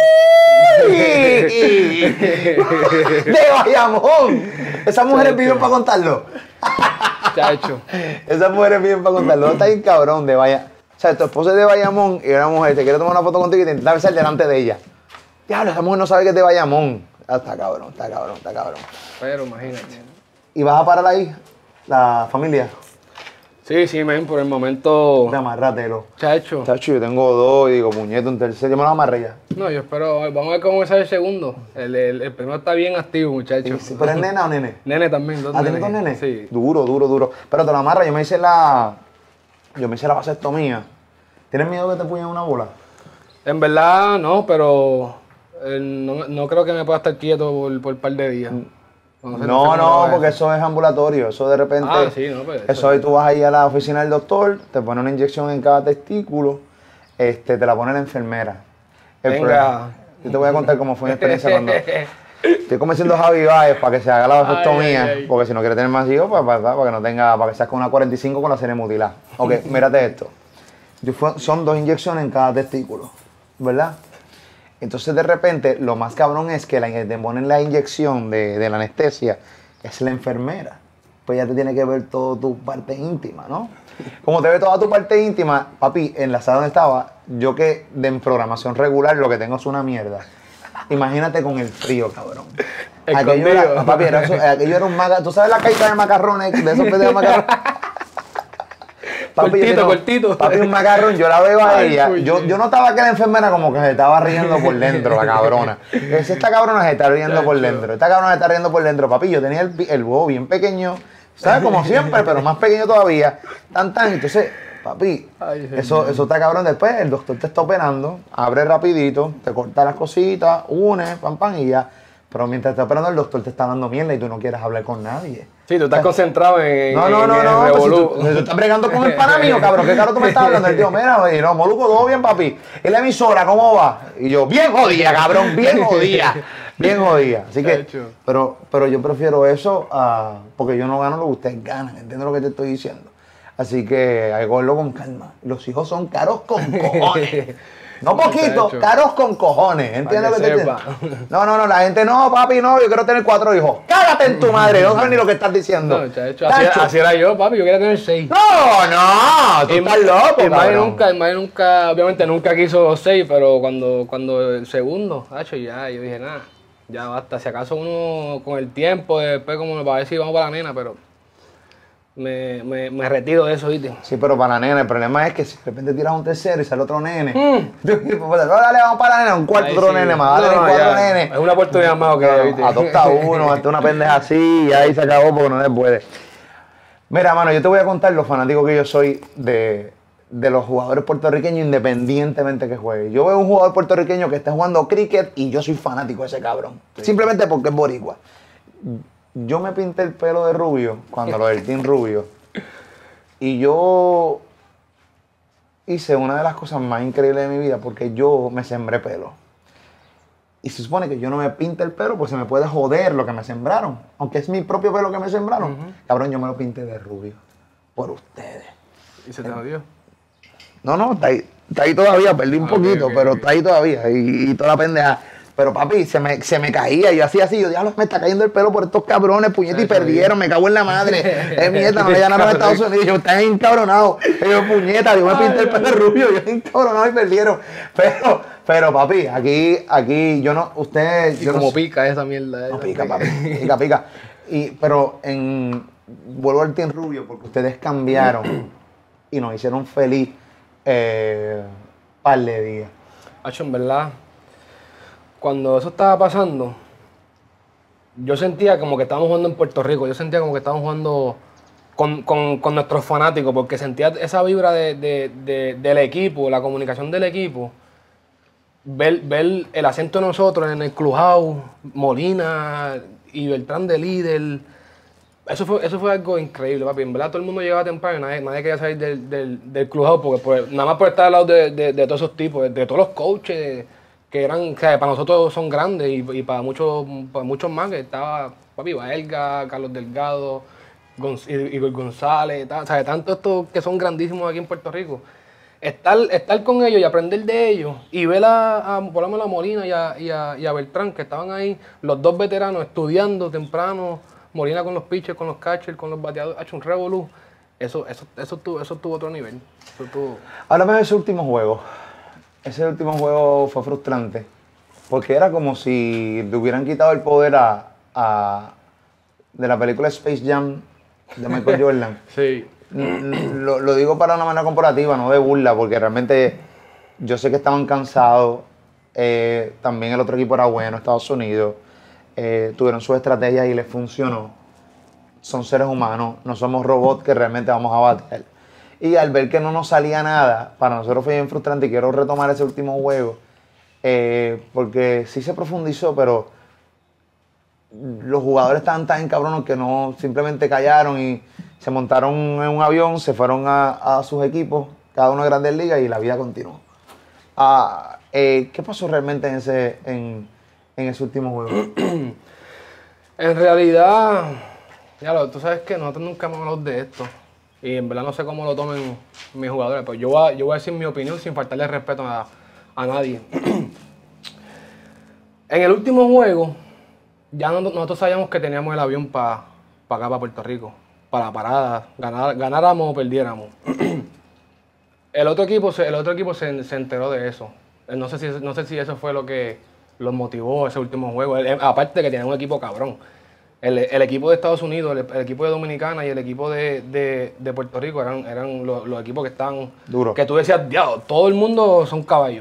¡De Bayamón! Esas mujeres viven para contarlo. Chacho. Esas mujeres viven para contarlo. No está bien cabrón de Bayamón. O sea, tu esposa es de Bayamón y una mujer te quiere tomar una foto contigo y te intenta besar delante de ella. Diablo, esa mujer no sabe que es de Bayamón. Ah, está cabrón, está cabrón, está cabrón. Pero imagínate. ¿Y vas a parar ahí? La familia. Sí, sí, men, por el momento... De amarrátelo. Chacho. Chacho, yo tengo dos y digo, puñeto, un tercero. Yo me lo amarré ya. No, yo espero... Vamos a ver cómo sale el segundo. El, el, el primero está bien activo, muchacho. Sí, ¿pero es nena o nene? Nene también, dos ¿Ah, tienes dos nenes. nenes? Sí. Duro, duro, duro. Pero te lo amarra, yo me hice la... Yo me hice la vasectomía. ¿Tienes miedo que te puñen una bola? En verdad, no, pero eh, no, no creo que me pueda estar quieto por, por un par de días. No, sé, sé No, cómo no, lo porque ves. eso es ambulatorio. Eso de repente... Ah, sí, no, pues, Eso eso- ahí tú vas ahí a la oficina del doctor, te pone una inyección en cada testículo, este, te la pone la enfermera. El Venga. problema- Yo te voy a contar cómo fue mi experiencia cuando... Estoy convenciendo a Javi Baez para que se haga la vasectomía, Ay, ay, ay. porque si no quiere tener más hijos, para, para, para que no tenga, para que seas con una cuarenta y cinco con la serie mutilada. Ok, mírate esto. Yo fue- son dos inyecciones en cada testículo, ¿verdad? Entonces de repente lo más cabrón es que la que te ponen la inyección de, de la anestesia es la enfermera. Pues ya te tiene que ver toda tu parte íntima, ¿no? Como te ve toda tu parte íntima, papi, en la sala donde estaba, yo que de en programación regular lo que tengo es una mierda. Imagínate con el frío, cabrón. Aquello era, Escondido. papi, era, eso- aquello era un macarrón. ¿Tú sabes la caita de macarrones? De esos pedazos de macarrón. Papi, yo Cortito, tengo- cortito. Papi, un macarrón, yo la veo a Ay, ella. coño. Yo, yo notaba que la enfermera como que se estaba riendo por dentro, la cabrona. Es esta cabrona se está riendo por Chacho. dentro. Esta cabrona se está riendo por dentro. Papi, yo tenía el, pi- el huevo bien pequeño, ¿sabes? Como siempre, pero más pequeño todavía. Tan, tan. Entonces, papi, Ay, eso, señor. eso está cabrón. Después el doctor te está operando, abre rapidito, te corta las cositas, une, pam, pam, y ya. Pero mientras te está operando, el doctor te está dando mierda y tú no quieres hablar con nadie. Sí, tú estás concentrado en, No, no, en no, el no, pues si revolú. tú, si tú estás bregando con el pana mío, cabrón, ¿qué caro tú me estás hablando? El tío, mira, oye, no, Moluco, todo bien, papi. ¿Y la emisora, cómo va? Y yo, bien jodida, cabrón, bien jodida, bien jodida. Así que, Chacho. pero, pero yo prefiero eso a, porque yo no gano lo que ustedes ganan, ¿entiendes lo que te estoy diciendo? Así que hay que cogerlo con calma. Los hijos son caros con cojones. No poquito, Muchacho. caros con cojones, ¿entiendes lo Pa' que que te sepa. entiendo? No, no, no, la gente, no, papi, no, yo quiero tener cuatro hijos. Cágate en tu madre, no sabes ni lo que estás diciendo. No, chacho, así, Tacho. así era yo, papi, yo quería tener seis. No, no, tú estás loco, Y Mari cabrón. nunca, Mari nunca, obviamente nunca quiso seis, pero cuando, cuando el segundo, hacho, ya, yo dije, nada, ya basta. Si acaso uno con el tiempo, después como para ver si vamos para la nena, pero me, me, me retiro de eso, ¿viste? Sí, pero para la nena, el problema es que si de repente tiras un tercero y sale otro nene. Mm. Tú dices, pues, dale, vamos para la nena, un cuarto Ahí otro sí. nene más, dale No, cuatro ya, nenes. Es una oportunidad más que hay, ¿viste? Adopta uno, hasta una pendeja así y ahí se acabó porque no se puede. Mira, mano, yo te voy a contar lo fanático que yo soy de, de los jugadores puertorriqueños independientemente que juegue. Yo veo un jugador puertorriqueño que está jugando cricket y yo soy fanático de ese cabrón. Simplemente porque es boricua. Yo me pinté el pelo de rubio cuando lo del Team Rubio. Y yo hice una de las cosas más increíbles de mi vida porque yo me sembré pelo. Y se supone que yo no me pinte el pelo, pues se me puede joder lo que me sembraron. Aunque es mi propio pelo que me sembraron. Cabrón, yo me lo pinté de rubio. por ustedes. ¿Y se te jodió? No, no, está ahí, está ahí todavía, perdí un Ah, okay, poquito, okay, pero okay. está ahí todavía y, y toda la pendeja. Pero papi, se me, se me caía, yo hacía así, yo diablo, me está cayendo el pelo por estos cabrones, puñeta, y perdieron, me cago en la madre. Es mierda, no le ganaron a Estados Unidos, yo estaba encabronado. Yo, puñeta, yo me pinté el pelo rubio, yo encabronado y perdieron. Pero, pero papi, aquí, aquí, yo no, usted... Y yo como no, pica esa mierda. no, pica, papi, pica, pica. Y, pero en, vuelvo al Team Rubio, porque ustedes cambiaron y nos hicieron feliz eh, par de días. Hacho, en verdad, cuando eso estaba pasando, yo sentía como que estábamos jugando en Puerto Rico, yo sentía como que estábamos jugando con, con, con nuestros fanáticos, porque sentía esa vibra de, de, de, del equipo, la comunicación del equipo, ver, ver el acento de nosotros en el clubhouse, Molina y Beltrán de líder. Eso fue, eso fue algo increíble, papi. En verdad todo el mundo llegaba temprano y nadie, nadie quería salir del, del, del clubhouse, porque pues, nada más por estar al lado de, de, de todos esos tipos, de, de todos los coaches, de, que eran, o sea, para nosotros son grandes y, y para muchos para muchos más, que estaba papi Baelga, Carlos Delgado, Gonz, Igor González, ta, o sea, tantos estos que son grandísimos aquí en Puerto Rico. Estar, estar con ellos y aprender de ellos y ver a, a por lo menos a Molina y a, y, a, y a Beltrán, que estaban ahí, los dos veteranos, estudiando temprano, Molina con los pitchers, con los catchers, con los bateadores, ha hecho un revolú. Eso, eso, eso, tuvo, eso tuvo otro nivel. Eso tuvo... Háblame de ese último juego. Ese último juego fue frustrante, porque era como si le hubieran quitado el poder a, a de la película Space Jam de Michael Jordan. Sí. Lo, lo digo para una manera comparativa, no de burla, porque realmente yo sé que estaban cansados. Eh, también el otro equipo era bueno, Estados Unidos. Eh, tuvieron sus estrategias y les funcionó. Son seres humanos, no somos robots que realmente vamos a bater. Y al ver que no nos salía nada, para nosotros fue bien frustrante y quiero retomar ese último juego, eh, porque sí se profundizó, pero los jugadores estaban tan encabronados que no, simplemente callaron y se montaron en un avión, se fueron a, a sus equipos, cada uno de Grandes Ligas, y la vida continuó. Ah, eh, ¿Qué pasó realmente en ese, en, en ese último juego? En realidad, ya lo, tú sabes que nosotros nunca hemos hablado de esto. Y en verdad no sé cómo lo tomen mis jugadores, pero yo voy a, yo voy a decir mi opinión sin faltarle respeto a, a nadie. En el último juego, ya no, nosotros sabíamos que teníamos el avión para pa acá, para Puerto Rico, para la parada, ganar, ganáramos o perdiéramos. El otro equipo, se, el otro equipo se, se enteró de eso. No sé, si, no sé si eso fue lo que los motivó ese último juego. El, aparte de que tenían un equipo cabrón. El, el equipo de Estados Unidos, el, el equipo de Dominicana y el equipo de, de, de Puerto Rico eran, eran los, los equipos que estaban... Duro. Que tú decías, diablo, todo el mundo son caballos.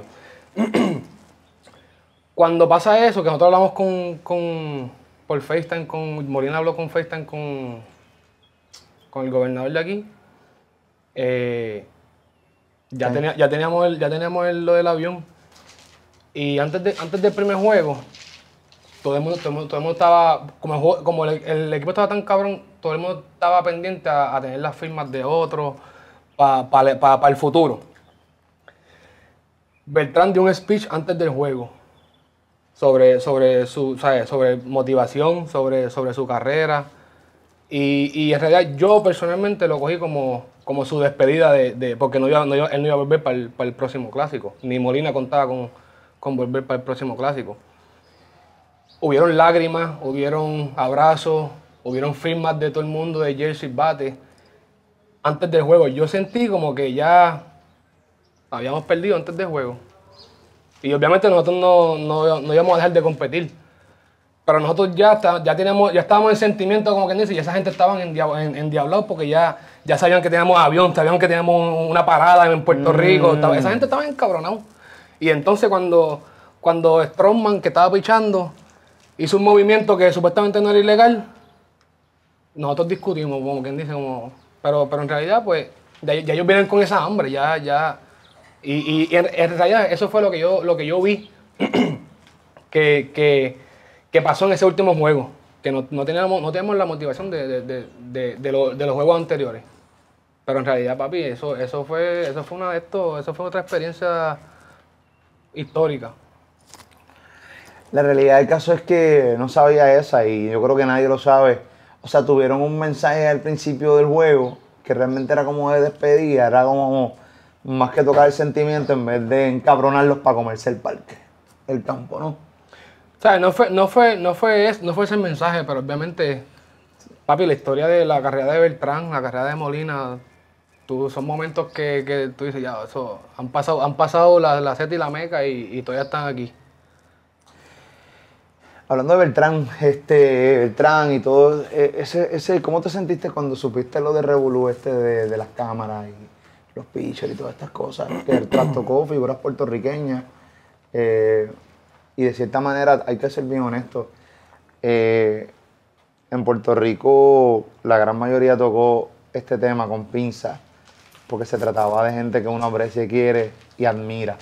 Cuando pasa eso, que nosotros hablamos con, con por FaceTime, con Molina habló con FaceTime con, con el gobernador de aquí, eh, ya, Sí. tenía, ya teníamos, el, ya teníamos el, lo del avión. Y antes, de, antes del primer juego, todo el mundo, todo el mundo, todo el mundo estaba, como, el, juego- como el, el equipo estaba tan cabrón, todo el mundo estaba pendiente a, a tener las firmas de otros para pa, pa, pa el futuro. Beltrán dio un speech antes del juego sobre, sobre, su, ¿sabes? Sobre motivación, sobre, sobre su carrera. Y, y en realidad yo personalmente lo cogí como, como su despedida, de, de porque no iba, no iba, él no iba a volver para el, para el próximo clásico. Ni Molina contaba con, con volver para el próximo clásico. Hubieron lágrimas, hubieron abrazos, hubieron firmas de todo el mundo de jersey, bate. Antes del juego yo sentí como que ya habíamos perdido antes del juego. Y obviamente nosotros no, no, no íbamos a dejar de competir. Pero nosotros ya, está, ya, teníamos, ya estábamos en sentimiento, como quien dice, y esa gente estaba endiablados en, en porque ya, ya sabían que teníamos avión, sabían que teníamos una parada en Puerto Rico. Mm. Estaba, esa gente estaba encabronada. Y entonces cuando, cuando Stroman, que estaba pichando, hizo un movimiento que supuestamente no era ilegal, nosotros discutimos, como quien dice, como, pero, pero en realidad, pues, ya, ya ellos vienen con esa hambre, ya, ya. Y, y, y en, en realidad eso fue lo que yo, lo que yo vi que, que, que pasó en ese último juego, que no, no, teníamos, no teníamos la motivación de, de, de, de, de, lo, de los juegos anteriores. Pero en realidad, papi, eso, eso fue, eso fue una de estos, eso fue otra experiencia histórica. La realidad del caso es que no sabía esa y yo creo que nadie lo sabe. O sea, tuvieron un mensaje al principio del juego que realmente era como de despedida, era como más que tocar el sentimiento en vez de encabronarlos para comerse el parque, el campo, ¿no? O sea, no fue, no fue, no fue, no fue ese mensaje, pero obviamente, papi, la historia de la carrera de Beltrán, la carrera de Molina, tú, son momentos que, que tú dices, ya, eso, han pasado, han pasado la, la Z y la Meca y, y todavía están aquí. Hablando de Beltrán, este, Beltrán y todo, ese, ese, ¿cómo te sentiste cuando supiste lo de Revolú este de, de las cámaras y los pitchers y todas estas cosas? Que trastocó figuras puertorriqueñas. Eh, y de cierta manera, hay que ser bien honesto, eh, en Puerto Rico la gran mayoría tocó este tema con pinzas, porque se trataba de gente que uno aprecia y quiere y admira,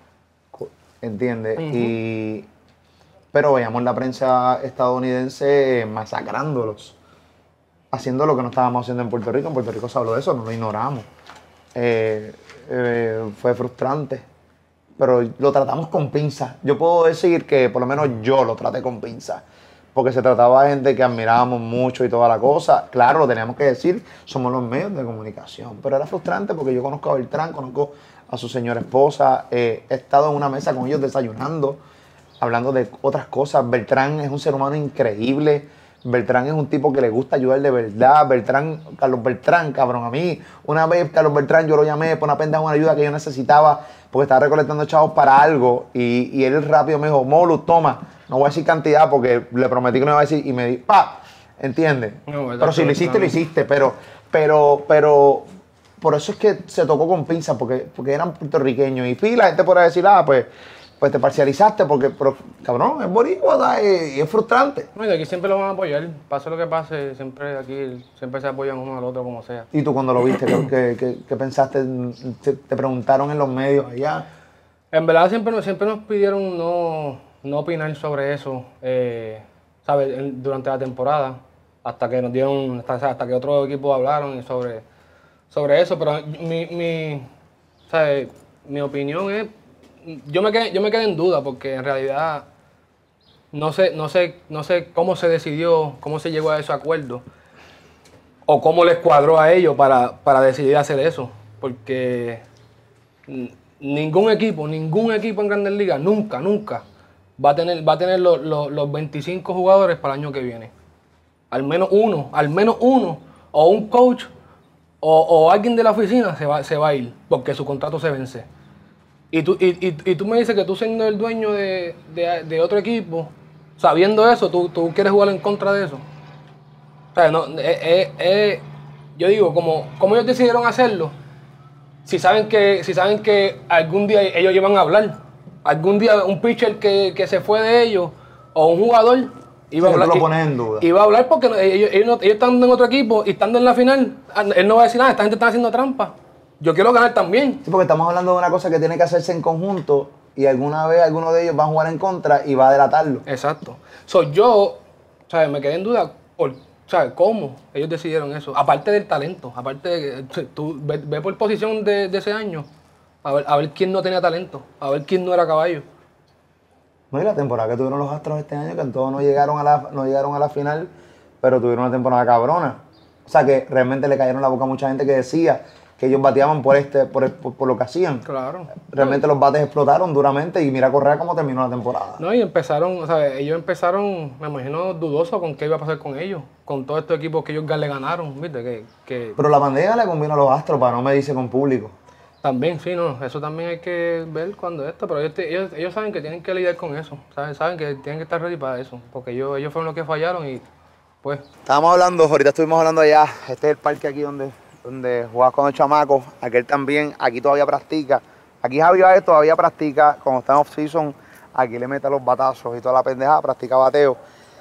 ¿entiendes? Uh-huh. Y... pero veíamos la prensa estadounidense masacrándolos, haciendo lo que no estábamos haciendo en Puerto Rico. En Puerto Rico se habló de eso, no lo ignoramos. Eh, eh, fue frustrante, pero lo tratamos con pinzas. Yo puedo decir que por lo menos yo lo traté con pinzas, porque se trataba de gente que admirábamos mucho y toda la cosa. Claro, lo teníamos que decir, somos los medios de comunicación, pero era frustrante porque yo conozco a Beltrán, conozco a su señora esposa, eh, he estado en una mesa con ellos desayunando, hablando de otras cosas. Beltrán es un ser humano increíble. Beltrán es un tipo que le gusta ayudar de verdad. Beltrán, Carlos Beltrán, cabrón, a mí, una vez Carlos Beltrán yo lo llamé por una pendeja, una ayuda que yo necesitaba porque estaba recolectando chavos para algo y, y él rápido me dijo, Molu, toma, no voy a decir cantidad porque le prometí que no iba a decir y me dijo, pa, ¿entiendes? No, pero si lo hiciste, lo hiciste, pero, pero, pero, por eso es que se tocó con pinzas, porque, porque eran puertorriqueños y pila, la gente podrá decir, ah, pues, pues te parcializaste porque, pero, cabrón, es boricua y es frustrante. No, y de aquí siempre lo van a apoyar, pase lo que pase, siempre aquí siempre se apoyan uno al otro como sea. ¿Y tú cuando lo viste, qué, qué, qué pensaste? Te, ¿Te preguntaron en los medios allá? En verdad siempre, siempre nos pidieron no, no opinar sobre eso, eh, ¿sabes? Durante la temporada, hasta que nos dieron, hasta, hasta que otros equipos hablaron sobre, sobre eso, pero mi, mi, ¿sabes? Mi opinión es, Yo me, quedé, yo me quedé en duda porque en realidad no sé, no, sé, no sé cómo se decidió, cómo se llegó a ese acuerdo o cómo les cuadró a ellos para, para decidir hacer eso. Porque ningún equipo, ningún equipo en Grandes Ligas, nunca, nunca va a tener, va a tener los, los, los veinticinco jugadores para el año que viene. Al menos uno, al menos uno, o un coach o, o alguien de la oficina se va, se va a ir porque su contrato se vence. Y tú, y, y, y tú me dices que tú siendo el dueño de, de, de otro equipo, sabiendo eso, tú, tú quieres jugar en contra de eso. O sea, no, eh, eh, eh, yo digo, como, como ellos decidieron hacerlo, si saben, que, si saben que algún día ellos iban a hablar, algún día un pitcher que, que se fue de ellos, o un jugador, iba, sí, a hablar, lo pones en duda. Iba a hablar porque ellos, ellos, no, ellos están en otro equipo y estando en la final, él no va a decir nada, esta gente está haciendo trampa. Yo quiero ganar también. Sí, porque estamos hablando de una cosa que tiene que hacerse en conjunto y alguna vez alguno de ellos va a jugar en contra y va a delatarlo. Exacto. So, yo, ¿sabes? Me quedé en duda por, ¿sabes? ¿Cómo ellos decidieron eso? Aparte del talento, aparte de que tú ve, ve por posición de, de ese año, a ver, a ver quién no tenía talento, a ver quién no era caballo. No, y la temporada que tuvieron los Astros este año, que en todos no llegaron a la, no llegaron a la final, pero tuvieron una temporada cabrona. O sea, que realmente le cayeron la boca a mucha gente que decía que ellos bateaban por este por, por, por lo que hacían. Claro. Realmente los bates explotaron duramente y mira Correa cómo terminó la temporada. No, y empezaron, o sea, ellos empezaron, me imagino, dudosos con qué iba a pasar con ellos, con todos estos equipos que ellos le ganaron, ¿viste? Que, que... Pero la pandemia le convino a los Astros para no medirse con público. También, sí, no, eso también hay que ver cuando esto, pero ellos, ellos, ellos saben que tienen que lidiar con eso, saben, saben que tienen que estar ready para eso, porque ellos, ellos fueron los que fallaron y pues... Estábamos hablando, ahorita estuvimos hablando allá, este es el parque aquí donde... donde jugabas con los chamacos, aquel también, aquí todavía practica. Aquí Javi Baez todavía practica, cuando está en off-season, aquí le mete los batazos y toda la pendejada, practica bateo.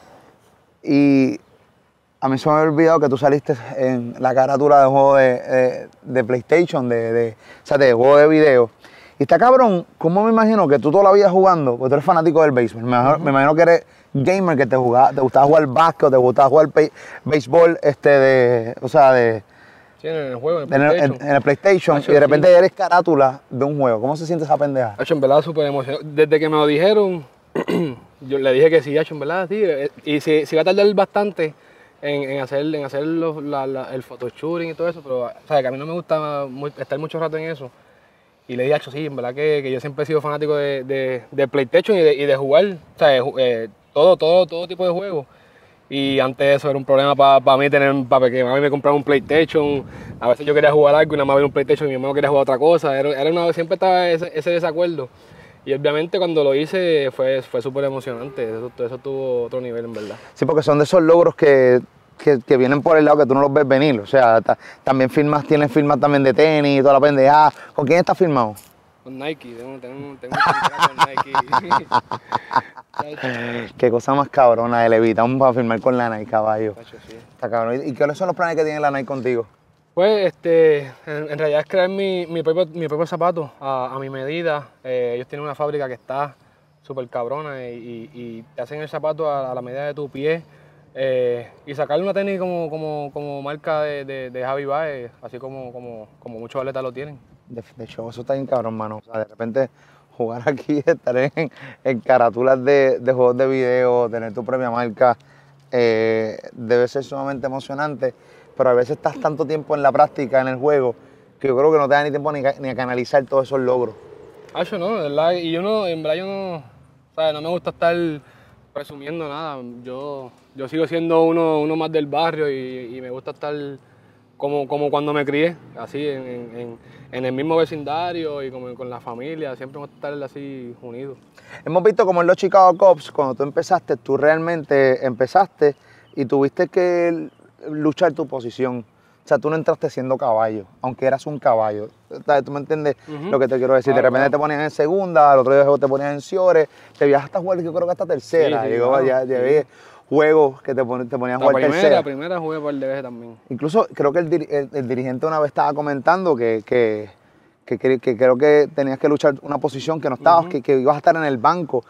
Y a mí se me había olvidado que tú saliste en la carátula de juego de, de, de PlayStation, de, de, o sea, de juego de video. Y está cabrón, ¿cómo me imagino que tú toda la vida jugando? Porque tú eres fanático del béisbol. Me, uh-huh. me imagino que eres gamer, que te, jugaba, te gustaba jugar básquet, te gustaba jugar béisbol, este, de, o sea, de... Sí, en el juego, en el PlayStation. En, en el PlayStation, Hacho, y de repente sí. Eres carátula de un juego. ¿Cómo se siente esa pendeja? Hacho, en verdad, súper emocionado. Desde que me lo dijeron, yo le dije que sí, Hacho, en verdad, sí. Y si, si va a tardar bastante, en, en hacer, en hacer los- la- la- el photoshooting y todo eso, pero, o sea, que a mí no me gusta mu- estar mucho rato en eso. Y le dije, "Acho, sí, en verdad que, que yo siempre he sido fanático de, de, de PlayStation y de, y de jugar, o sea, de ju- eh, todo, todo, todo tipo de juegos. Y antes de eso era un problema para mí tener, para que mami me comprara un PlayStation. A veces yo quería jugar algo y nada más ver un PlayStation y mi hermano quería jugar otra cosa. Era, era una, siempre estaba ese, ese desacuerdo. Y obviamente cuando lo hice fue, fue súper emocionante. Eso, eso tuvo otro nivel, en verdad. Sí, porque son de esos logros que, que, que vienen por el lado que tú no los ves venir. O sea, ta- también firmas, tienes firmas también de tenis y toda la pendejada. ¿Con quién estás firmado? Con Nike, tengo, tengo, tengo un contrato con Nike. Qué cosa más cabrona de Levita, vamos a firmar con la Nike, caballo. Tacho, sí. Está cabrón. ¿Y cuáles son los planes que tiene la Nike contigo? Pues este, en, en realidad es crear mi, mi, propio, mi propio zapato a, a mi medida. Eh, ellos tienen una fábrica que está súper cabrona y, y- y te hacen el zapato a, a la medida de tu pie. Eh, y sacarle una tenis como, como, como marca de, de, de Javi Baez, así como, como, como muchos atletas lo tienen. De, de hecho, eso está bien cabrón, mano. O sea, de repente jugar aquí, estar en, en carátulas de, de juegos de video, tener tu propia marca, eh, debe ser sumamente emocionante. Pero a veces estás tanto tiempo en la práctica, en el juego, que yo creo que no te da ni tiempo ni, ca- ni a canalizar todos esos logros. Hacho, no, de verdad, y yo no, en verdad yo no, ¿sabes? No me gusta estar presumiendo nada. Yo, yo sigo siendo uno, uno más del barrio y, y me gusta estar como, como cuando me crié, así, en, en- en- en el mismo vecindario y como con la familia, siempre me gusta estar así unidos. Hemos visto como en los Chicago Cubs, cuando tú empezaste, tú realmente empezaste y tuviste que luchar tu posición. O sea, tú no entraste siendo caballo, aunque eras un caballo. ¿Sabes? ¿Tú me entiendes Ujú. lo que te quiero decir? Claro, de repente claro. te ponías en segunda, al otro día te ponías en Ciores, te viajas hasta jugar, yo creo que hasta tercera. Sí, sí, Llegó, claro, ya, sí. llevé juegos que te, pon- te ponían a La jugar primera, tercera. primera jugué par de veces también. Incluso creo que el, diri- el- el dirigente una vez estaba comentando que, que, que, que- que creo que tenías que luchar una posición que no estabas, Ujú. que, que ibas a estar en el banco,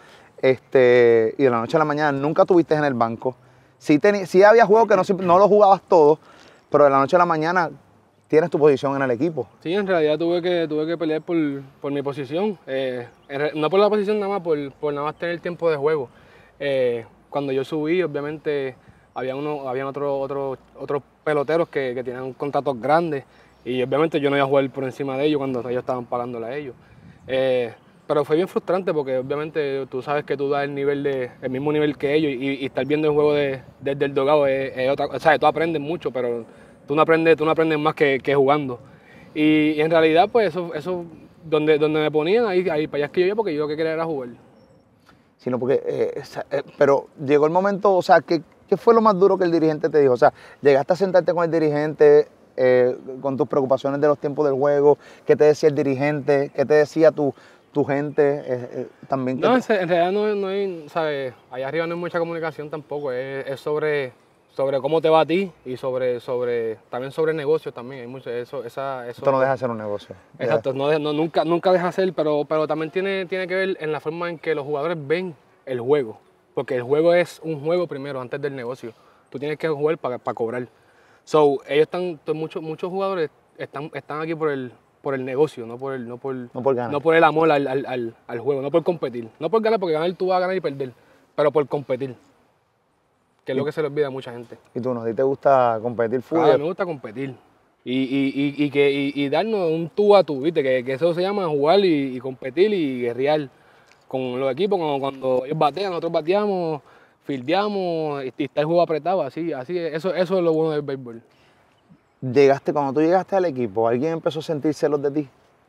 este, y de la noche a la mañana nunca estuviste en el banco. Sí, teni- sí había juegos que no, siempre- no los jugabas todos, pero de la noche a la mañana tienes tu posición en el equipo. Sí, en realidad tuve que, tuve que pelear por, por mi posición. Eh, en re- no por la posición nada más, por, por nada más tener tiempo de juego. Eh, cuando yo subí, obviamente, había uno, habían otros otros otros peloteros que, que tenían contratos grandes y obviamente yo no iba a jugar por encima de ellos cuando ellos estaban pagándole a ellos. Eh, pero fue bien frustrante porque obviamente tú sabes que tú das el nivel de, el mismo nivel que ellos y, y estar viendo el juego de- desde el dogado es, es otra cosa. O sea, tú aprendes mucho, pero tú no aprendes, tú no aprendes más que, que jugando. Y, y en realidad, pues eso, eso donde, donde me ponían, ahí, ahí para allá es que yo iba porque yo lo que quería era jugar. Sino porque, eh, esa- eh, pero llegó el momento, o sea, ¿qué, qué fue lo más duro que el dirigente te dijo? O sea, llegaste a sentarte con el dirigente, eh, con tus preocupaciones de los tiempos del juego, ¿qué te decía el dirigente? ¿Qué te decía tu, tu gente? Eh, eh, también que No, te- en realidad no, no hay, ¿sabes? Allá arriba no hay mucha comunicación tampoco, es, es sobre, sobre cómo te va a ti y sobre, sobre, también sobre negocios también, hay mucho, eso, esa, eso. esto no deja de ser un negocio. Ya. Exacto, no, de- no- nunca, nunca deja de ser, pero, pero también tiene, tiene que ver en la forma en que los jugadores ven el juego, porque el juego es un juego primero, antes del negocio. Tú tienes que jugar para, para cobrar. So, ellos están, to- muchos, muchos jugadores están, están aquí por el, por el negocio, no por el, no por, No por ganar. no por el amor al, al, al, al juego, no por competir. No por ganar, porque ganar tú vas a ganar y perder, pero por competir, que es lo que se le olvida a mucha gente. Y tú, ¿no? ¿A ti te gusta competir Ah, me fútbol? gusta competir. Y, y, y, y que, y, y darnos un tú a tú, ¿viste? Que, que eso se llama jugar y, y competir y guerrear con los equipos. Cuando, cuando ellos batean, nosotros bateamos, fildeamos y, y está el juego apretado. Así, así es. Eso, eso es lo bueno del béisbol. Llegaste, cuando tú llegaste al equipo, ¿alguien empezó a sentir celos de ti?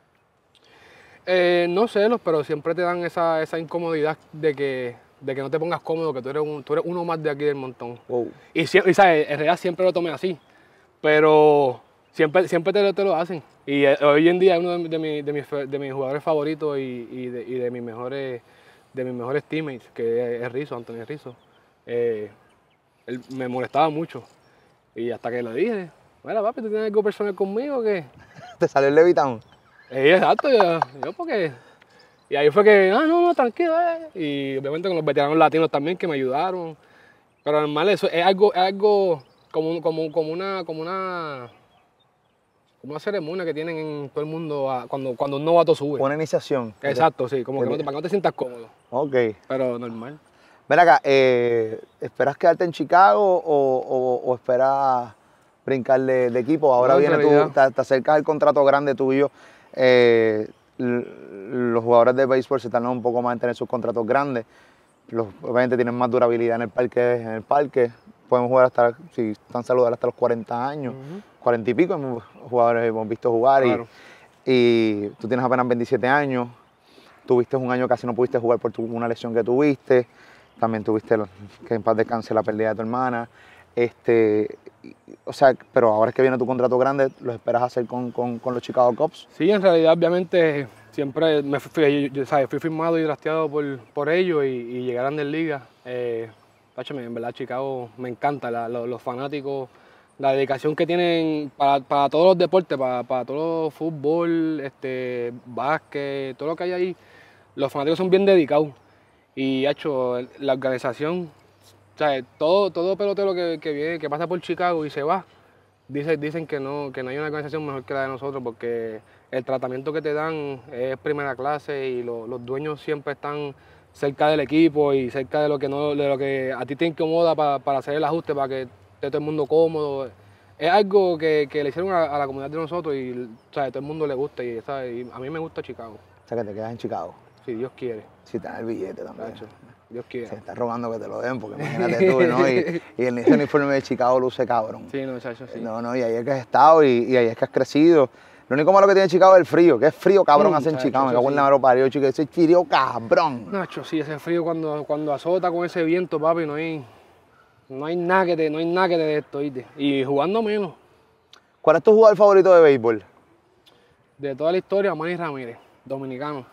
Eh, no celos, pero siempre te dan esa, esa incomodidad de que, de que no te pongas cómodo, que tú eres, un, tú eres uno más de aquí del montón. Wow. Y, sie- y, ¿sabes? En realidad siempre lo tomé así, pero siempre, siempre te, lo- te lo hacen. Y eh, hoy en día es uno de, de, mi- de mis, fe- de mis jugadores favoritos y, y de, y de mis mejores de mis mejores teammates, que es Rizzo, Antonio Rizzo. Eh, él me molestaba mucho. Y hasta que le dije, mira papi, ¿tú tienes algo personal conmigo o qué? ¿Te salió el Levitown? Y exacto, yo, yo porque... Y ahí fue que, ah, no, no, tranquilo, eh. Y obviamente con los veteranos latinos también que me ayudaron. Pero normal, eso es algo, es algo como, un- como, como una, como una, como una ceremonia que tienen en todo el mundo a- cuando, cuando un novato sube. Una iniciación. Exacto, sí, como que no te, que- para que no te sientas cómodo, Ok. pero normal. Ven acá, eh, ¿esperas quedarte en Chicago o, o, o esperas brincar de, de equipo? Ahora No, en viene realidad. tú, te, te acercas el contrato grande tuyo. Eh, l- los jugadores de béisbol se tardan un poco más en tener sus contratos grandes. Los, obviamente tienen más durabilidad en el parque, en el parque. Pueden jugar hasta, si están saludables, hasta los cuarenta años, Ujú. cuarenta y pico hemos, jugadores hemos visto jugar. Claro. Y, y tú tienes apenas veintisiete años. Tuviste un año casi no pudiste jugar por tu- una lesión que tuviste. También tuviste el- que en paz descanse la pérdida de tu hermana. Este, y- o sea, pero ahora es que viene tu contrato grande, ¿lo esperas hacer con, con- con los Chicago Cubs? Sí, en realidad, obviamente, siempre me fui, yo- yo, ¿sabes? Fui firmado y drafteado por, por ellos y, y llegar a Grandes Ligas. Eh, tacho, en verdad, Chicago me encanta, la- lo- los fanáticos, la dedicación que tienen para, para todos los deportes, para, para todo fútbol, este, básquet, todo lo que hay ahí. Los fanáticos son bien dedicados y, hecho, la organización, ¿sabes? Todo, todo pelotero que, que viene, que pasa por Chicago y se va, Dice- dicen que no, que no hay una organización mejor que la de nosotros porque el tratamiento que te dan es primera clase y lo- los dueños siempre están cerca del equipo y cerca de lo que no, de lo que a ti te incomoda pa- para hacer el ajuste, para que esté todo el mundo cómodo. Es algo que, que le hicieron a, a la comunidad de nosotros y, ¿sabes? Todo el mundo le gusta y, ¿sabes? Y a mí me gusta Chicago, O sea, que te quedas en Chicago. si Dios quiere, Si te da el billete también. tacho, Dios quiere. Se está rogando que te lo den, porque imagínate tú, ¿no? Y, y el ese uniforme de Chicago luce cabrón. Sí, no, chacho, sí. No, no, y ahí es que has estado y, y ahí es que has crecido. Lo único malo que tiene Chicago es el frío, que es frío cabrón Mm, hace en chacho, Chicago. Me eso cago en sí. la mano parió, chico. Ese frío cabrón. Nacho, sí, ese frío cuando, cuando azota con ese viento, papi, no hay, no hay nada que te, no hay nada que te dé esto, ¿oíste? Y jugando menos. ¿Cuál es tu jugador favorito de béisbol? De toda la historia, Manny Ramírez, dominicano,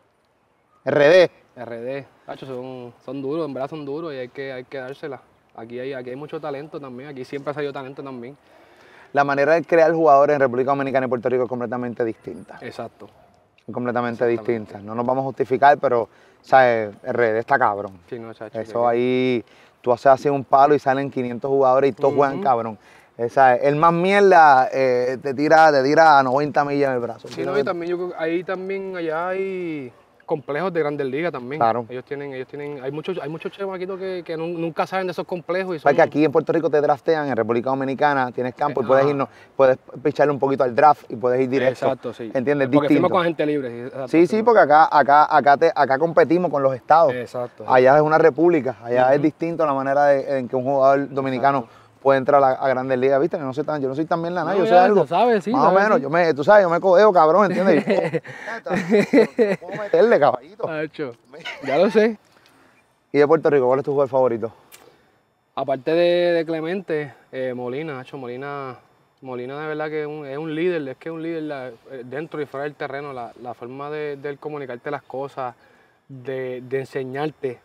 R D. R D. Nacho, son, son duros, en verdad son duros y hay que, hay que dársela. Aquí hay, aquí hay mucho talento también, aquí siempre ha salido talento también. La manera de crear jugadores en República Dominicana y Puerto Rico es completamente distinta. Exacto. Completamente Exactamente. distinta. No nos vamos a justificar, pero, ¿sabes? R D está cabrón. Sí, no, chacho. Eso que- ahí, tú haces así un palo y salen quinientos jugadores y todos juegan Ujú. cabrón. Esa, el más mierda eh, te, tira, te tira a noventa millas en el brazo. Sí, no, y también yo creo que ahí también, allá hay complejos de Grandes Ligas también. Claro. Ellos tienen, ellos tienen, hay muchos, hay muchos chamaquitos que, que nun- nunca saben de esos complejos y son... Porque aquí en Puerto Rico te draftean, en República Dominicana tienes campo y puedes Ajá. irnos, puedes picharle un poquito al draft y puedes ir directo. Exacto, sí. ¿Entiendes? Porque firmo Distinto. con gente libre. Sí, exacto, Sí, sí, firmo. porque acá, acá, acá, te, acá competimos con los estados. Exacto. sí. Allá es una república, allá es Ujú. distinto la manera de- en que un jugador dominicano puede entrar a, a grandes ligas, ¿viste? Yo no soy tan, yo no soy tan bien la nada, No, yo sé ya, algo. sabes, sí, Más o sabes, menos, sí. yo me, tú sabes, yo me codeo, cabrón, ¿entiendes? Y, oh, neta, ¿cómo meterle, caballito? Hacho, ya lo sé. Y de Puerto Rico, ¿cuál es tu jugador favorito? Aparte de, de Clemente, eh, Molina, Hacho, Molina, Molina de verdad que es un, es un líder, es que es un líder la- eh, dentro y fuera del terreno, la, la forma de, de él comunicarte las cosas, de, de enseñarte,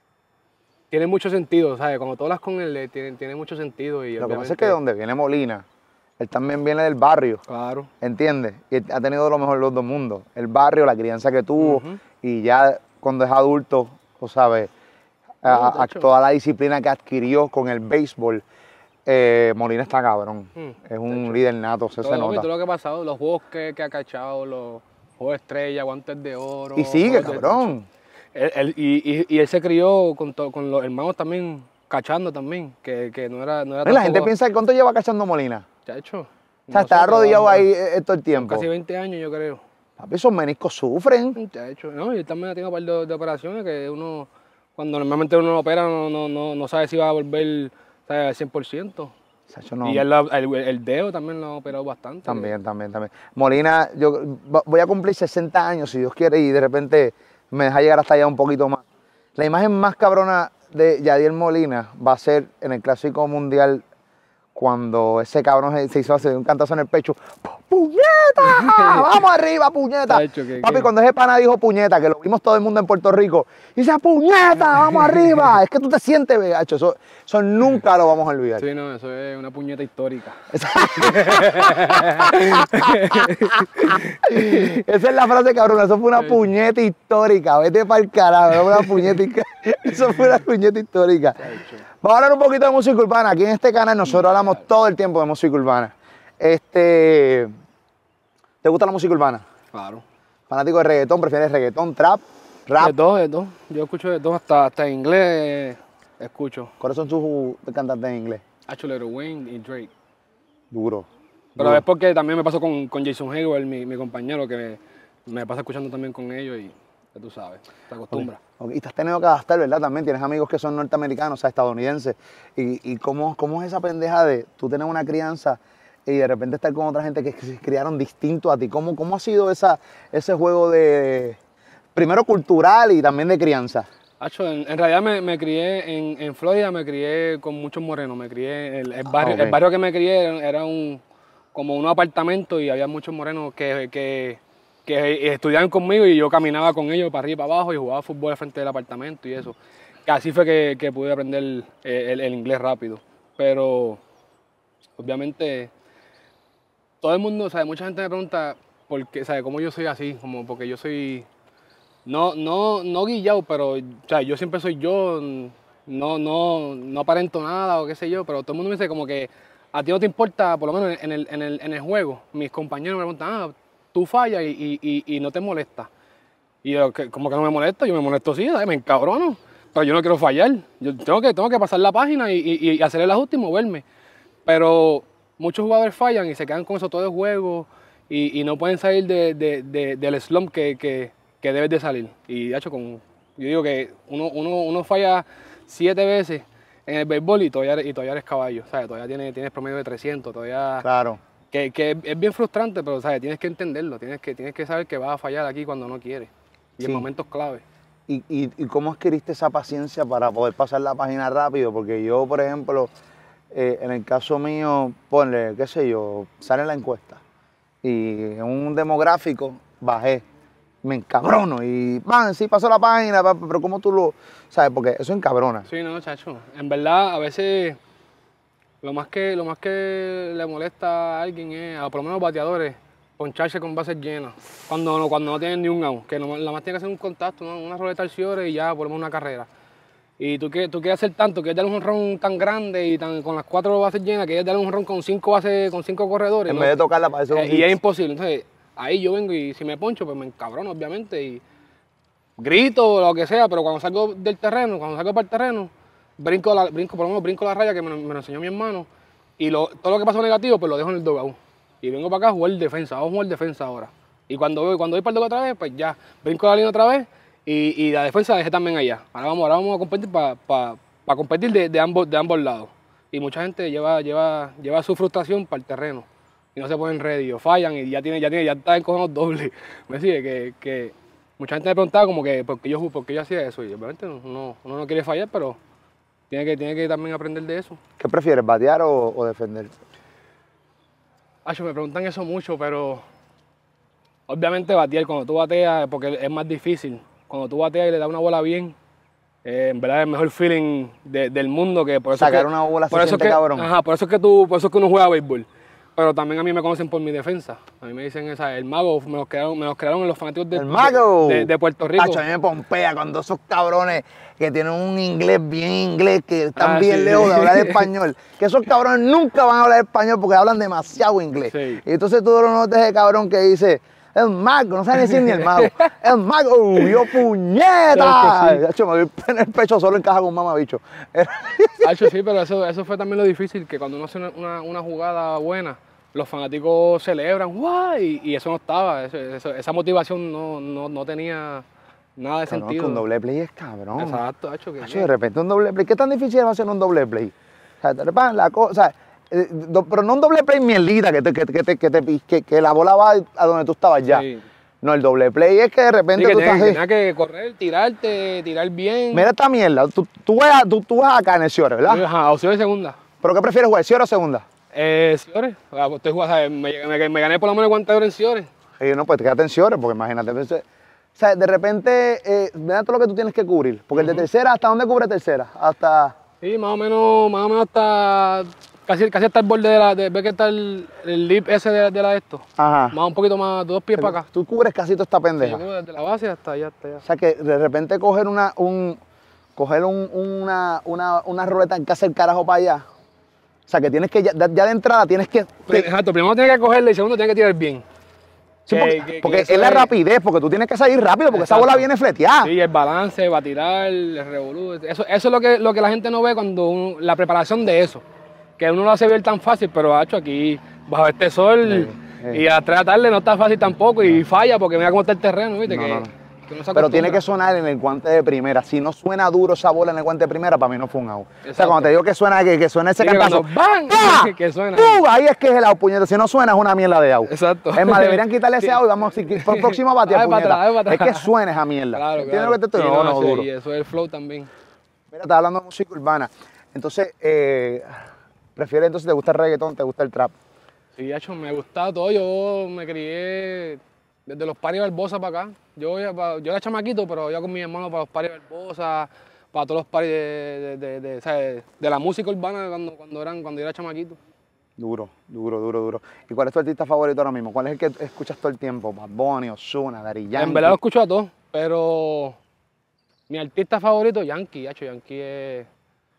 tiene mucho sentido, ¿sabes? Cuando tú hablas con él, eh, tiene, tiene mucho sentido y Lo que pasa es obviamente- que de donde viene Molina, él también viene del barrio, Claro. ¿entiendes? Y él ha tenido lo mejor de los dos mundos. El barrio, la crianza que tuvo, Ujú. y ya cuando es adulto, tú sabes, a- No, de a- hecho. toda la disciplina que adquirió con el béisbol, eh, Molina está cabrón. Mm, Es un líder nato, se, Todo, se lo- nota. todo lo que ha pasado, los juegos que, que ha cachado, los juegos de estrella, guantes de oro. Y sigue, juegos de- cabrón. Él- él- y, y- y él se crió con, to- con los hermanos también, cachando también, que, que no era, no era Y la gente tampoco- piensa, ¿cuánto lleva cachando Molina? Chacho, O sea, no está sé, arrodillado pero- ahí eh, todo el tiempo. Casi veinte años, yo creo. Papi, esos meniscos sufren. Chacho, no, y él también ha tenido un par de, de operaciones que uno, cuando normalmente uno lo opera, no, no, no, no sabe si va a volver, ¿sabes? al cien por ciento. Sacho, no. Y él la- el, el dedo también lo ha operado bastante. También, también, también. Molina, yo va- voy a cumplir sesenta años, si Dios quiere, y de repente me deja llegar hasta allá un poquito más. La imagen más cabrona de Yadiel Molina va a ser en el Clásico Mundial cuando ese cabrón se- se hizo hacer un cantazo en el pecho. ¡Pu- ¡Puñeta! ¡Vamos arriba, puñeta! Tacho, que- Papi, que- cuando ese pana dijo puñeta, que lo vimos todo el mundo en Puerto Rico, y dice, ¡puñeta! ¡Vamos arriba! Es que tú te sientes, vegacho. Eso, eso nunca lo vamos a olvidar. Sí, no, eso es una puñeta histórica. Esa es la frase cabrona, eso fue una puñeta histórica, vete para el carajo, eso fue una puñeta, hi- eso fue una puñeta histórica. Vamos a hablar un poquito de música urbana, aquí en este canal nosotros hablamos todo el tiempo de música urbana. Este, ¿te gusta la música urbana? Claro. ¿Fanático de reggaetón? ¿Prefieres reggaetón, trap? rap. De todo, de todo. Yo escucho de todo, hasta, hasta en inglés eh, escucho. ¿Cuáles son tus cantantes en inglés? Hacho, Lil Wayne y Drake. Duro. Pero duro. es porque también me pasó con, con Jason Hayward, mi, mi compañero, que me, me pasa escuchando también con ellos y ya tú sabes, te acostumbras. Okay. Okay. Y te has tenido que adaptar, ¿verdad? También tienes amigos que son norteamericanos, o sea, estadounidenses. ¿Y, y cómo, cómo es esa pendeja de tú tener una crianza y de repente estar con otra gente que se criaron distinto a ti? ¿Cómo, cómo ha sido esa, ese juego de, primero cultural y también de crianza? Hacho, en, en realidad me, me crié en, en Florida, me crié con muchos morenos, me crié, el, el, barrio, Okay. el barrio que me crié era, era un, como un apartamento y había muchos morenos que, que, que estudiaban conmigo y yo caminaba con ellos para arriba y para abajo y jugaba fútbol al frente del apartamento y eso. Que así fue que, que pude aprender el, el, el inglés rápido. Pero obviamente todo el mundo, o sea, mucha gente me pregunta por qué, ¿sabe? Cómo yo soy así, como porque yo soy, no, no, no guillado, pero o sea, yo siempre soy yo, no, no, no aparento nada o qué sé yo, pero todo el mundo me dice como que a ti no te importa, por lo menos en el, en el, en el juego, mis compañeros me preguntan, ah, tú fallas y, y, y no te molesta. Y yo, como que no me molesta, yo me molesto sí, ¿sabes? Me encabrono, pero yo no quiero fallar, yo tengo que, tengo que pasar la página y, y, y hacer el ajuste y moverme. Pero muchos jugadores fallan y se quedan con eso todo el juego y, y no pueden salir de, de, de, del slump que, que, que debes de salir. Y de hecho, con, yo digo que uno, uno, uno falla siete veces en el béisbol y todavía, y todavía eres caballo, ¿sabes? Todavía tienes, tienes promedio de trescientos, todavía... Claro. Que, que es bien frustrante, pero ¿sabes? Tienes que entenderlo, tienes que, tienes que saber que vas a fallar aquí cuando no quieres y Sí. en momentos clave. ¿Y, y, ¿Y cómo adquiriste esa paciencia para poder pasar la página rápido? Porque yo, por ejemplo, eh, en el caso mío, ponle, qué sé yo, sale la encuesta y en un demográfico bajé, me encabrono y, man, sí, pasó la página, pero ¿cómo tú lo...? ¿Sabes? Porque eso encabrona. Sí, no, chacho. En verdad, a veces lo más que, lo más que le molesta a alguien es, a por lo menos bateadores, poncharse con bases llenas. Cuando no, cuando no tienen ni un out, que no, la más tiene que hacer un contacto, ¿no? Una roleta al cierre y ya, por lo menos una carrera. Y tú, tú quieres hacer tanto, quieres darle un jonrón tan grande y tan, con las cuatro bases llenas, quieres darle un jonrón con cinco bases, con cinco corredores. En ¿no? vez de tocarla para eso. Eh, y es imposible. Entonces, ahí yo vengo y si me poncho, pues me encabrono, obviamente. Y grito o lo que sea, pero cuando salgo del terreno, cuando salgo para el terreno, brinco, la, brinco por lo menos brinco la raya que me, me lo enseñó mi hermano. Y lo, todo lo que pasó negativo, pues lo dejo en el dugout. Y vengo para acá a jugar defensa, vamos a jugar defensa ahora. Y cuando voy, cuando voy para el dugout otra vez, pues ya, brinco la línea otra vez y, y la defensa la dejé también allá. Ahora vamos, ahora vamos a competir para pa, pa competir de, de, ambos, de ambos lados. Y mucha gente lleva, lleva, lleva su frustración para el terreno. Y no se ponen ready, o fallan y ya tiene, ya tiene, ya están cogiendo doble. Me sigue que, que mucha gente me preguntaba como que por qué yo, por qué yo hacía eso. Y obviamente uno, uno no quiere fallar, pero tiene que, tiene que también aprender de eso. ¿Qué prefieres, batear o, o defender? Acho, me preguntan eso mucho, pero obviamente batear, cuando tú bateas, porque es más difícil. Cuando tú bateas y le das una bola bien, eh, en verdad es el mejor feeling de, del mundo. Que por eso Sacar es que, una bola por se eso es siente que, cabrón. Ajá, por eso es que tú, por eso es que uno juega béisbol. Pero también a mí me conocen por mi defensa. A mí me dicen esa, el mago, me los crearon, me los crearon los fanáticos de, ¡El mago! de, de, de Puerto Rico. Tacho, a mí me pompea cuando esos cabrones que tienen un inglés bien inglés, que están Ah, bien sí. lejos de hablar español, que esos cabrones nunca van a hablar español porque hablan demasiado inglés. Sí. Y entonces tú lo notas ese cabrón que dice, el mago, no sabe decir ni el mago, el mago, yo puñeta. Sí, sí. Tacho, me doy en el pecho solo encaja con un mamabicho. Hacho, sí, pero eso, eso fue también lo difícil, que cuando uno hace una, una, una jugada buena, los fanáticos celebran, ¡guau! Y, y eso no estaba, eso, eso, esa motivación no, no, no tenía nada de Cabrón, sentido. que un doble play es cabrón. Exacto, hacho, que, Tacho, de repente un doble play, ¿qué tan difícil es hacer un doble play? O sea, de repente la cosa, o sea, eh, do- pero no un doble play mierdita, que, te, que, que, te- que, te- que, que la bola va a donde tú estabas ya. Sí. No, el doble play es que de Sí, repente que tú tenía, estás que ahí. tenía que correr, tirarte, tirar bien. Mira esta mierda, tú, tú, ves, a- tú, tú vas acá en el Ciore, ¿verdad? Ajá, opción de segunda. ¿Pero qué prefieres jugar, Ciore o segunda? Eh, Ciores, ah, pues estoy jugando, ¿sabes? Me, me, me gané por lo menos el guante de oro en Ciores. Y no, pues quédate en Ciore, porque imagínate. entonces, o sea, de repente, eh, mira todo lo que tú tienes que cubrir. Porque el de tercera, ¿hasta dónde cubre tercera? Hasta... Sí, más o menos, más o menos hasta casi, casi hasta el borde de la, de, ve que está el, el lip ese de, de la de esto. Ajá. Más un poquito más, dos pies para acá. Tú cubres casi toda esta Sí, pendeja. yo desde la base hasta allá, hasta allá. O sea que de repente coger una, un, coger un- una, una, una ruleta en casa el carajo para allá. O sea que tienes que, ya, ya de entrada tienes que... Pri- Exacto, primero tiene que cogerle y segundo tiene que tirar bien. Sí, Que- porque que- porque que es eso la es- rapidez, porque tú tienes que salir rápido, porque esa Exacto. bola viene fleteada. Sí, el balance, va a tirar, el revolú. Eso, eso es lo que, lo que la gente no ve cuando uno- la preparación de eso. Que uno lo hace ver tan fácil, pero hecho aquí, bajo este sol, Sí, sí. y a las tres de la tarde no está fácil tampoco, y falla porque mira cómo está el terreno, ¿viste? No, que, no, no. que uno se Pero tiene acostumbra. que sonar en el guante de primera. Si no suena duro esa bola en el guante de primera, para mí no fue un out. O sea, Exacto. cuando te digo que suena, que, que suena ese Sí, que cantazo, cuando ¡bang! ¡pah! que suena. ¡pum! Ahí es que es el out, puñeta. Si no suena, es una mierda de out. Exacto. Es más, deberían quitarle ese out y vamos a decir, por próximo bate, Dale para puñeta. atrás, dale para Es que atrás. suene esa mierda. Claro, ¿Entiendes claro. lo que te estoy Sí, diciendo? No, no, no, sí, duro. y eso es el flow también. Mira, estás hablando de música urbana. Entonces, eh, ¿prefieres entonces, te gusta el reggaetón, te gusta el trap? Sí, hecho, me gustaba todo. Yo me crié desde los paris Barbosa para acá. Yo, iba pa- yo era chamaquito, pero iba con mi hermano para los paris Barbosa, para todos los paris de, de, de, de- o sea, de- de la música urbana cuando, cuando, eran, cuando yo era chamaquito. Duro, duro, duro, duro. ¿Y cuál es tu artista favorito ahora mismo? ¿Cuál es el que escuchas todo el tiempo? Bad Bunny, Ozuna, Daddy Yankee. En verdad lo escucho a todos, pero mi artista favorito, Yankee. Hecho, Yankee es...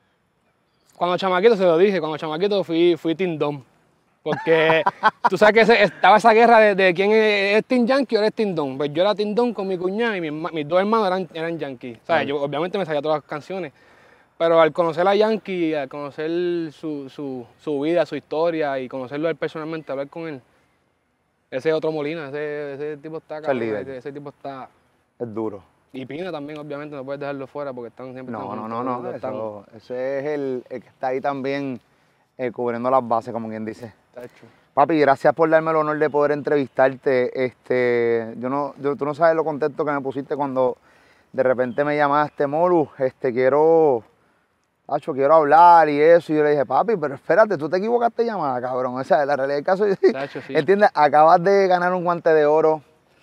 Cuando chamaquito se lo dije, cuando chamaquito fui, fui Team Dom. Porque tú sabes que ese- estaba esa guerra de, de quién es, es Team Yankee o eres Team Don. Pues yo era Team Don con mi cuñada y mi herma- mis dos hermanos eran, eran Yankee. O sea, Claro. yo obviamente me sabía todas las canciones. Pero al conocer a Yankee, al conocer su, su, su vida, su historia y conocerlo a él personalmente, hablar con él, ese es otro Molina, ese, ese tipo está Es el cabrón, líder. ese, ese tipo está... Es duro. Y Pina también, obviamente, no puedes dejarlo fuera porque están siempre... No, están no, no, juntos, no. los dos están- Eso, ese es el, el que está ahí también eh, cubriendo las bases, como quien dice. está hecho. Papi, gracias por darme el honor de poder entrevistarte. Este, yo no, yo- tú no sabes lo contento que me pusiste cuando de repente me llamaste, Molu, este, quiero, Acho, quiero hablar y eso. Y yo le dije, papi, pero espérate, tú te equivocaste de llamada, cabrón. O sea, la realidad del caso, Tacho, sí. ¿entiendes? Acabas de ganar un guante de oro.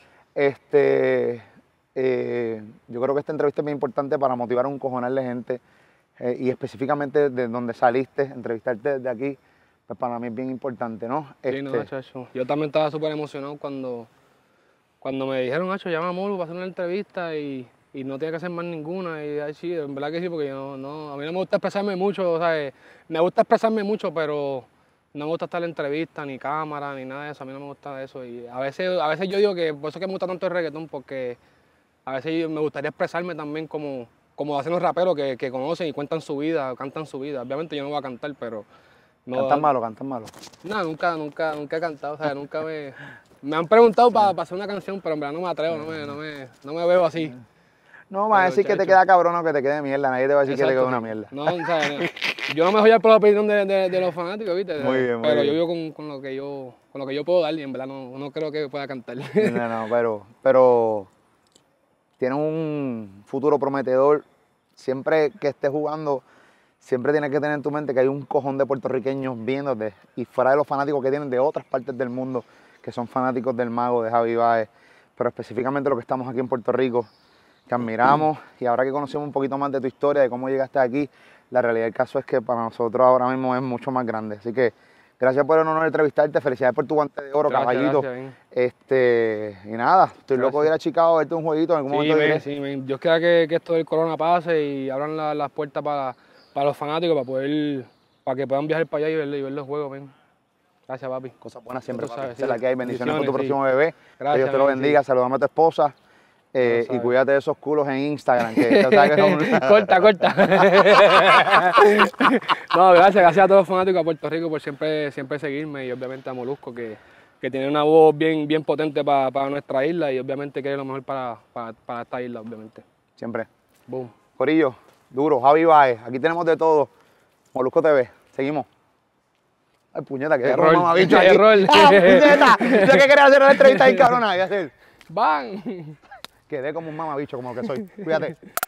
Este, eh, yo creo que esta entrevista es bien importante para motivar a un cojonal de gente. eh, y específicamente de donde saliste, entrevistarte desde aquí, pues para mí es bien importante, ¿no? Sí, no, Este, chacho. Yo también estaba súper emocionado cuando, cuando me dijeron, Nacho, llama a Molu para hacer una entrevista y, y no tiene que hacer más ninguna. Y ay, sí, en verdad que sí, porque yo no, no, a mí no me gusta expresarme mucho, ¿sabes? Me gusta expresarme mucho, pero no me gusta estar en entrevista, ni cámara, ni nada de eso. A mí no me gusta eso. Y a veces, a veces yo digo que por eso es que me gusta tanto el reggaetón, porque a veces yo- me gustaría expresarme también como, como hacen los raperos que, que conocen y cuentan su vida, cantan su vida. Obviamente yo no voy a cantar, pero... No, cantan malo, cantan malo. no, nunca, nunca, nunca he cantado, o sea, nunca me... Me han preguntado para hacer una canción, pero en verdad no me atrevo, no me, no me, no me veo así. No, me va a Pero, decir que te chacho. queda cabrón o que te quede mierda. Nadie te va a decir que te Exacto, queda una sí. mierda. No, o sea, no. Yo no me voy a por la opinión de, de- de los fanáticos, ¿viste? Muy bien, muy Pero bien. yo vivo con, con lo que yo, con lo que yo puedo dar y en verdad no, no creo que pueda cantar. No, no, pero, pero tienes un futuro prometedor. Siempre que estés jugando, siempre tienes que tener en tu mente que hay un cojón de puertorriqueños viéndote y fuera de los fanáticos que tienen de otras partes del mundo, que son fanáticos del Mago, de Javi Baez, pero específicamente los que estamos aquí en Puerto Rico, que admiramos y ahora que conocemos un poquito más de tu historia, de cómo llegaste aquí, la realidad del caso es que para nosotros ahora mismo es mucho más grande. Así que gracias por el honor de entrevistarte, felicidades por tu guante de oro, Gracias, caballito. gracias, bien. Este, y nada, estoy loco de ir a Gracias. Chicago a verte un jueguito en algún Sí, momento. men, diré. sí, men. Dios quiera que, que esto del corona pase y abran la- las puertas para, para los fanáticos, para poder, para que puedan viajar para allá y ver, y ver los juegos, men. Gracias, papi. Cosas buenas siempre, Tú papi. sabes, Esa es sí. la que hay. Bendiciones con tu Bendiciones, próximo bebé. que Gracias, Dios te lo men, bendiga. sí. Saludame a tu esposa. eh, Lo y sabes. cuídate de esos culos en Instagram. Que tú sabes que son... corta, corta. No, gracias, gracias a todos los fanáticos de Puerto Rico por siempre, siempre seguirme y obviamente a Molusco que, que tiene una voz bien, bien potente para, para nuestra isla y obviamente quiere lo mejor para, para, para esta isla, obviamente. Siempre. Boom. Corillo, duro. Javi Baez. Aquí tenemos de todo. Molusco T V. Seguimos. Ay, puñeta, que Error. mamabicho aquí. Error. ¡Ah, puñeta! Yo que quería hacer una entrevista bien cabrona. Y hacer... ¡Bang! Quedé como un mamabicho, como lo que soy. Cuídate.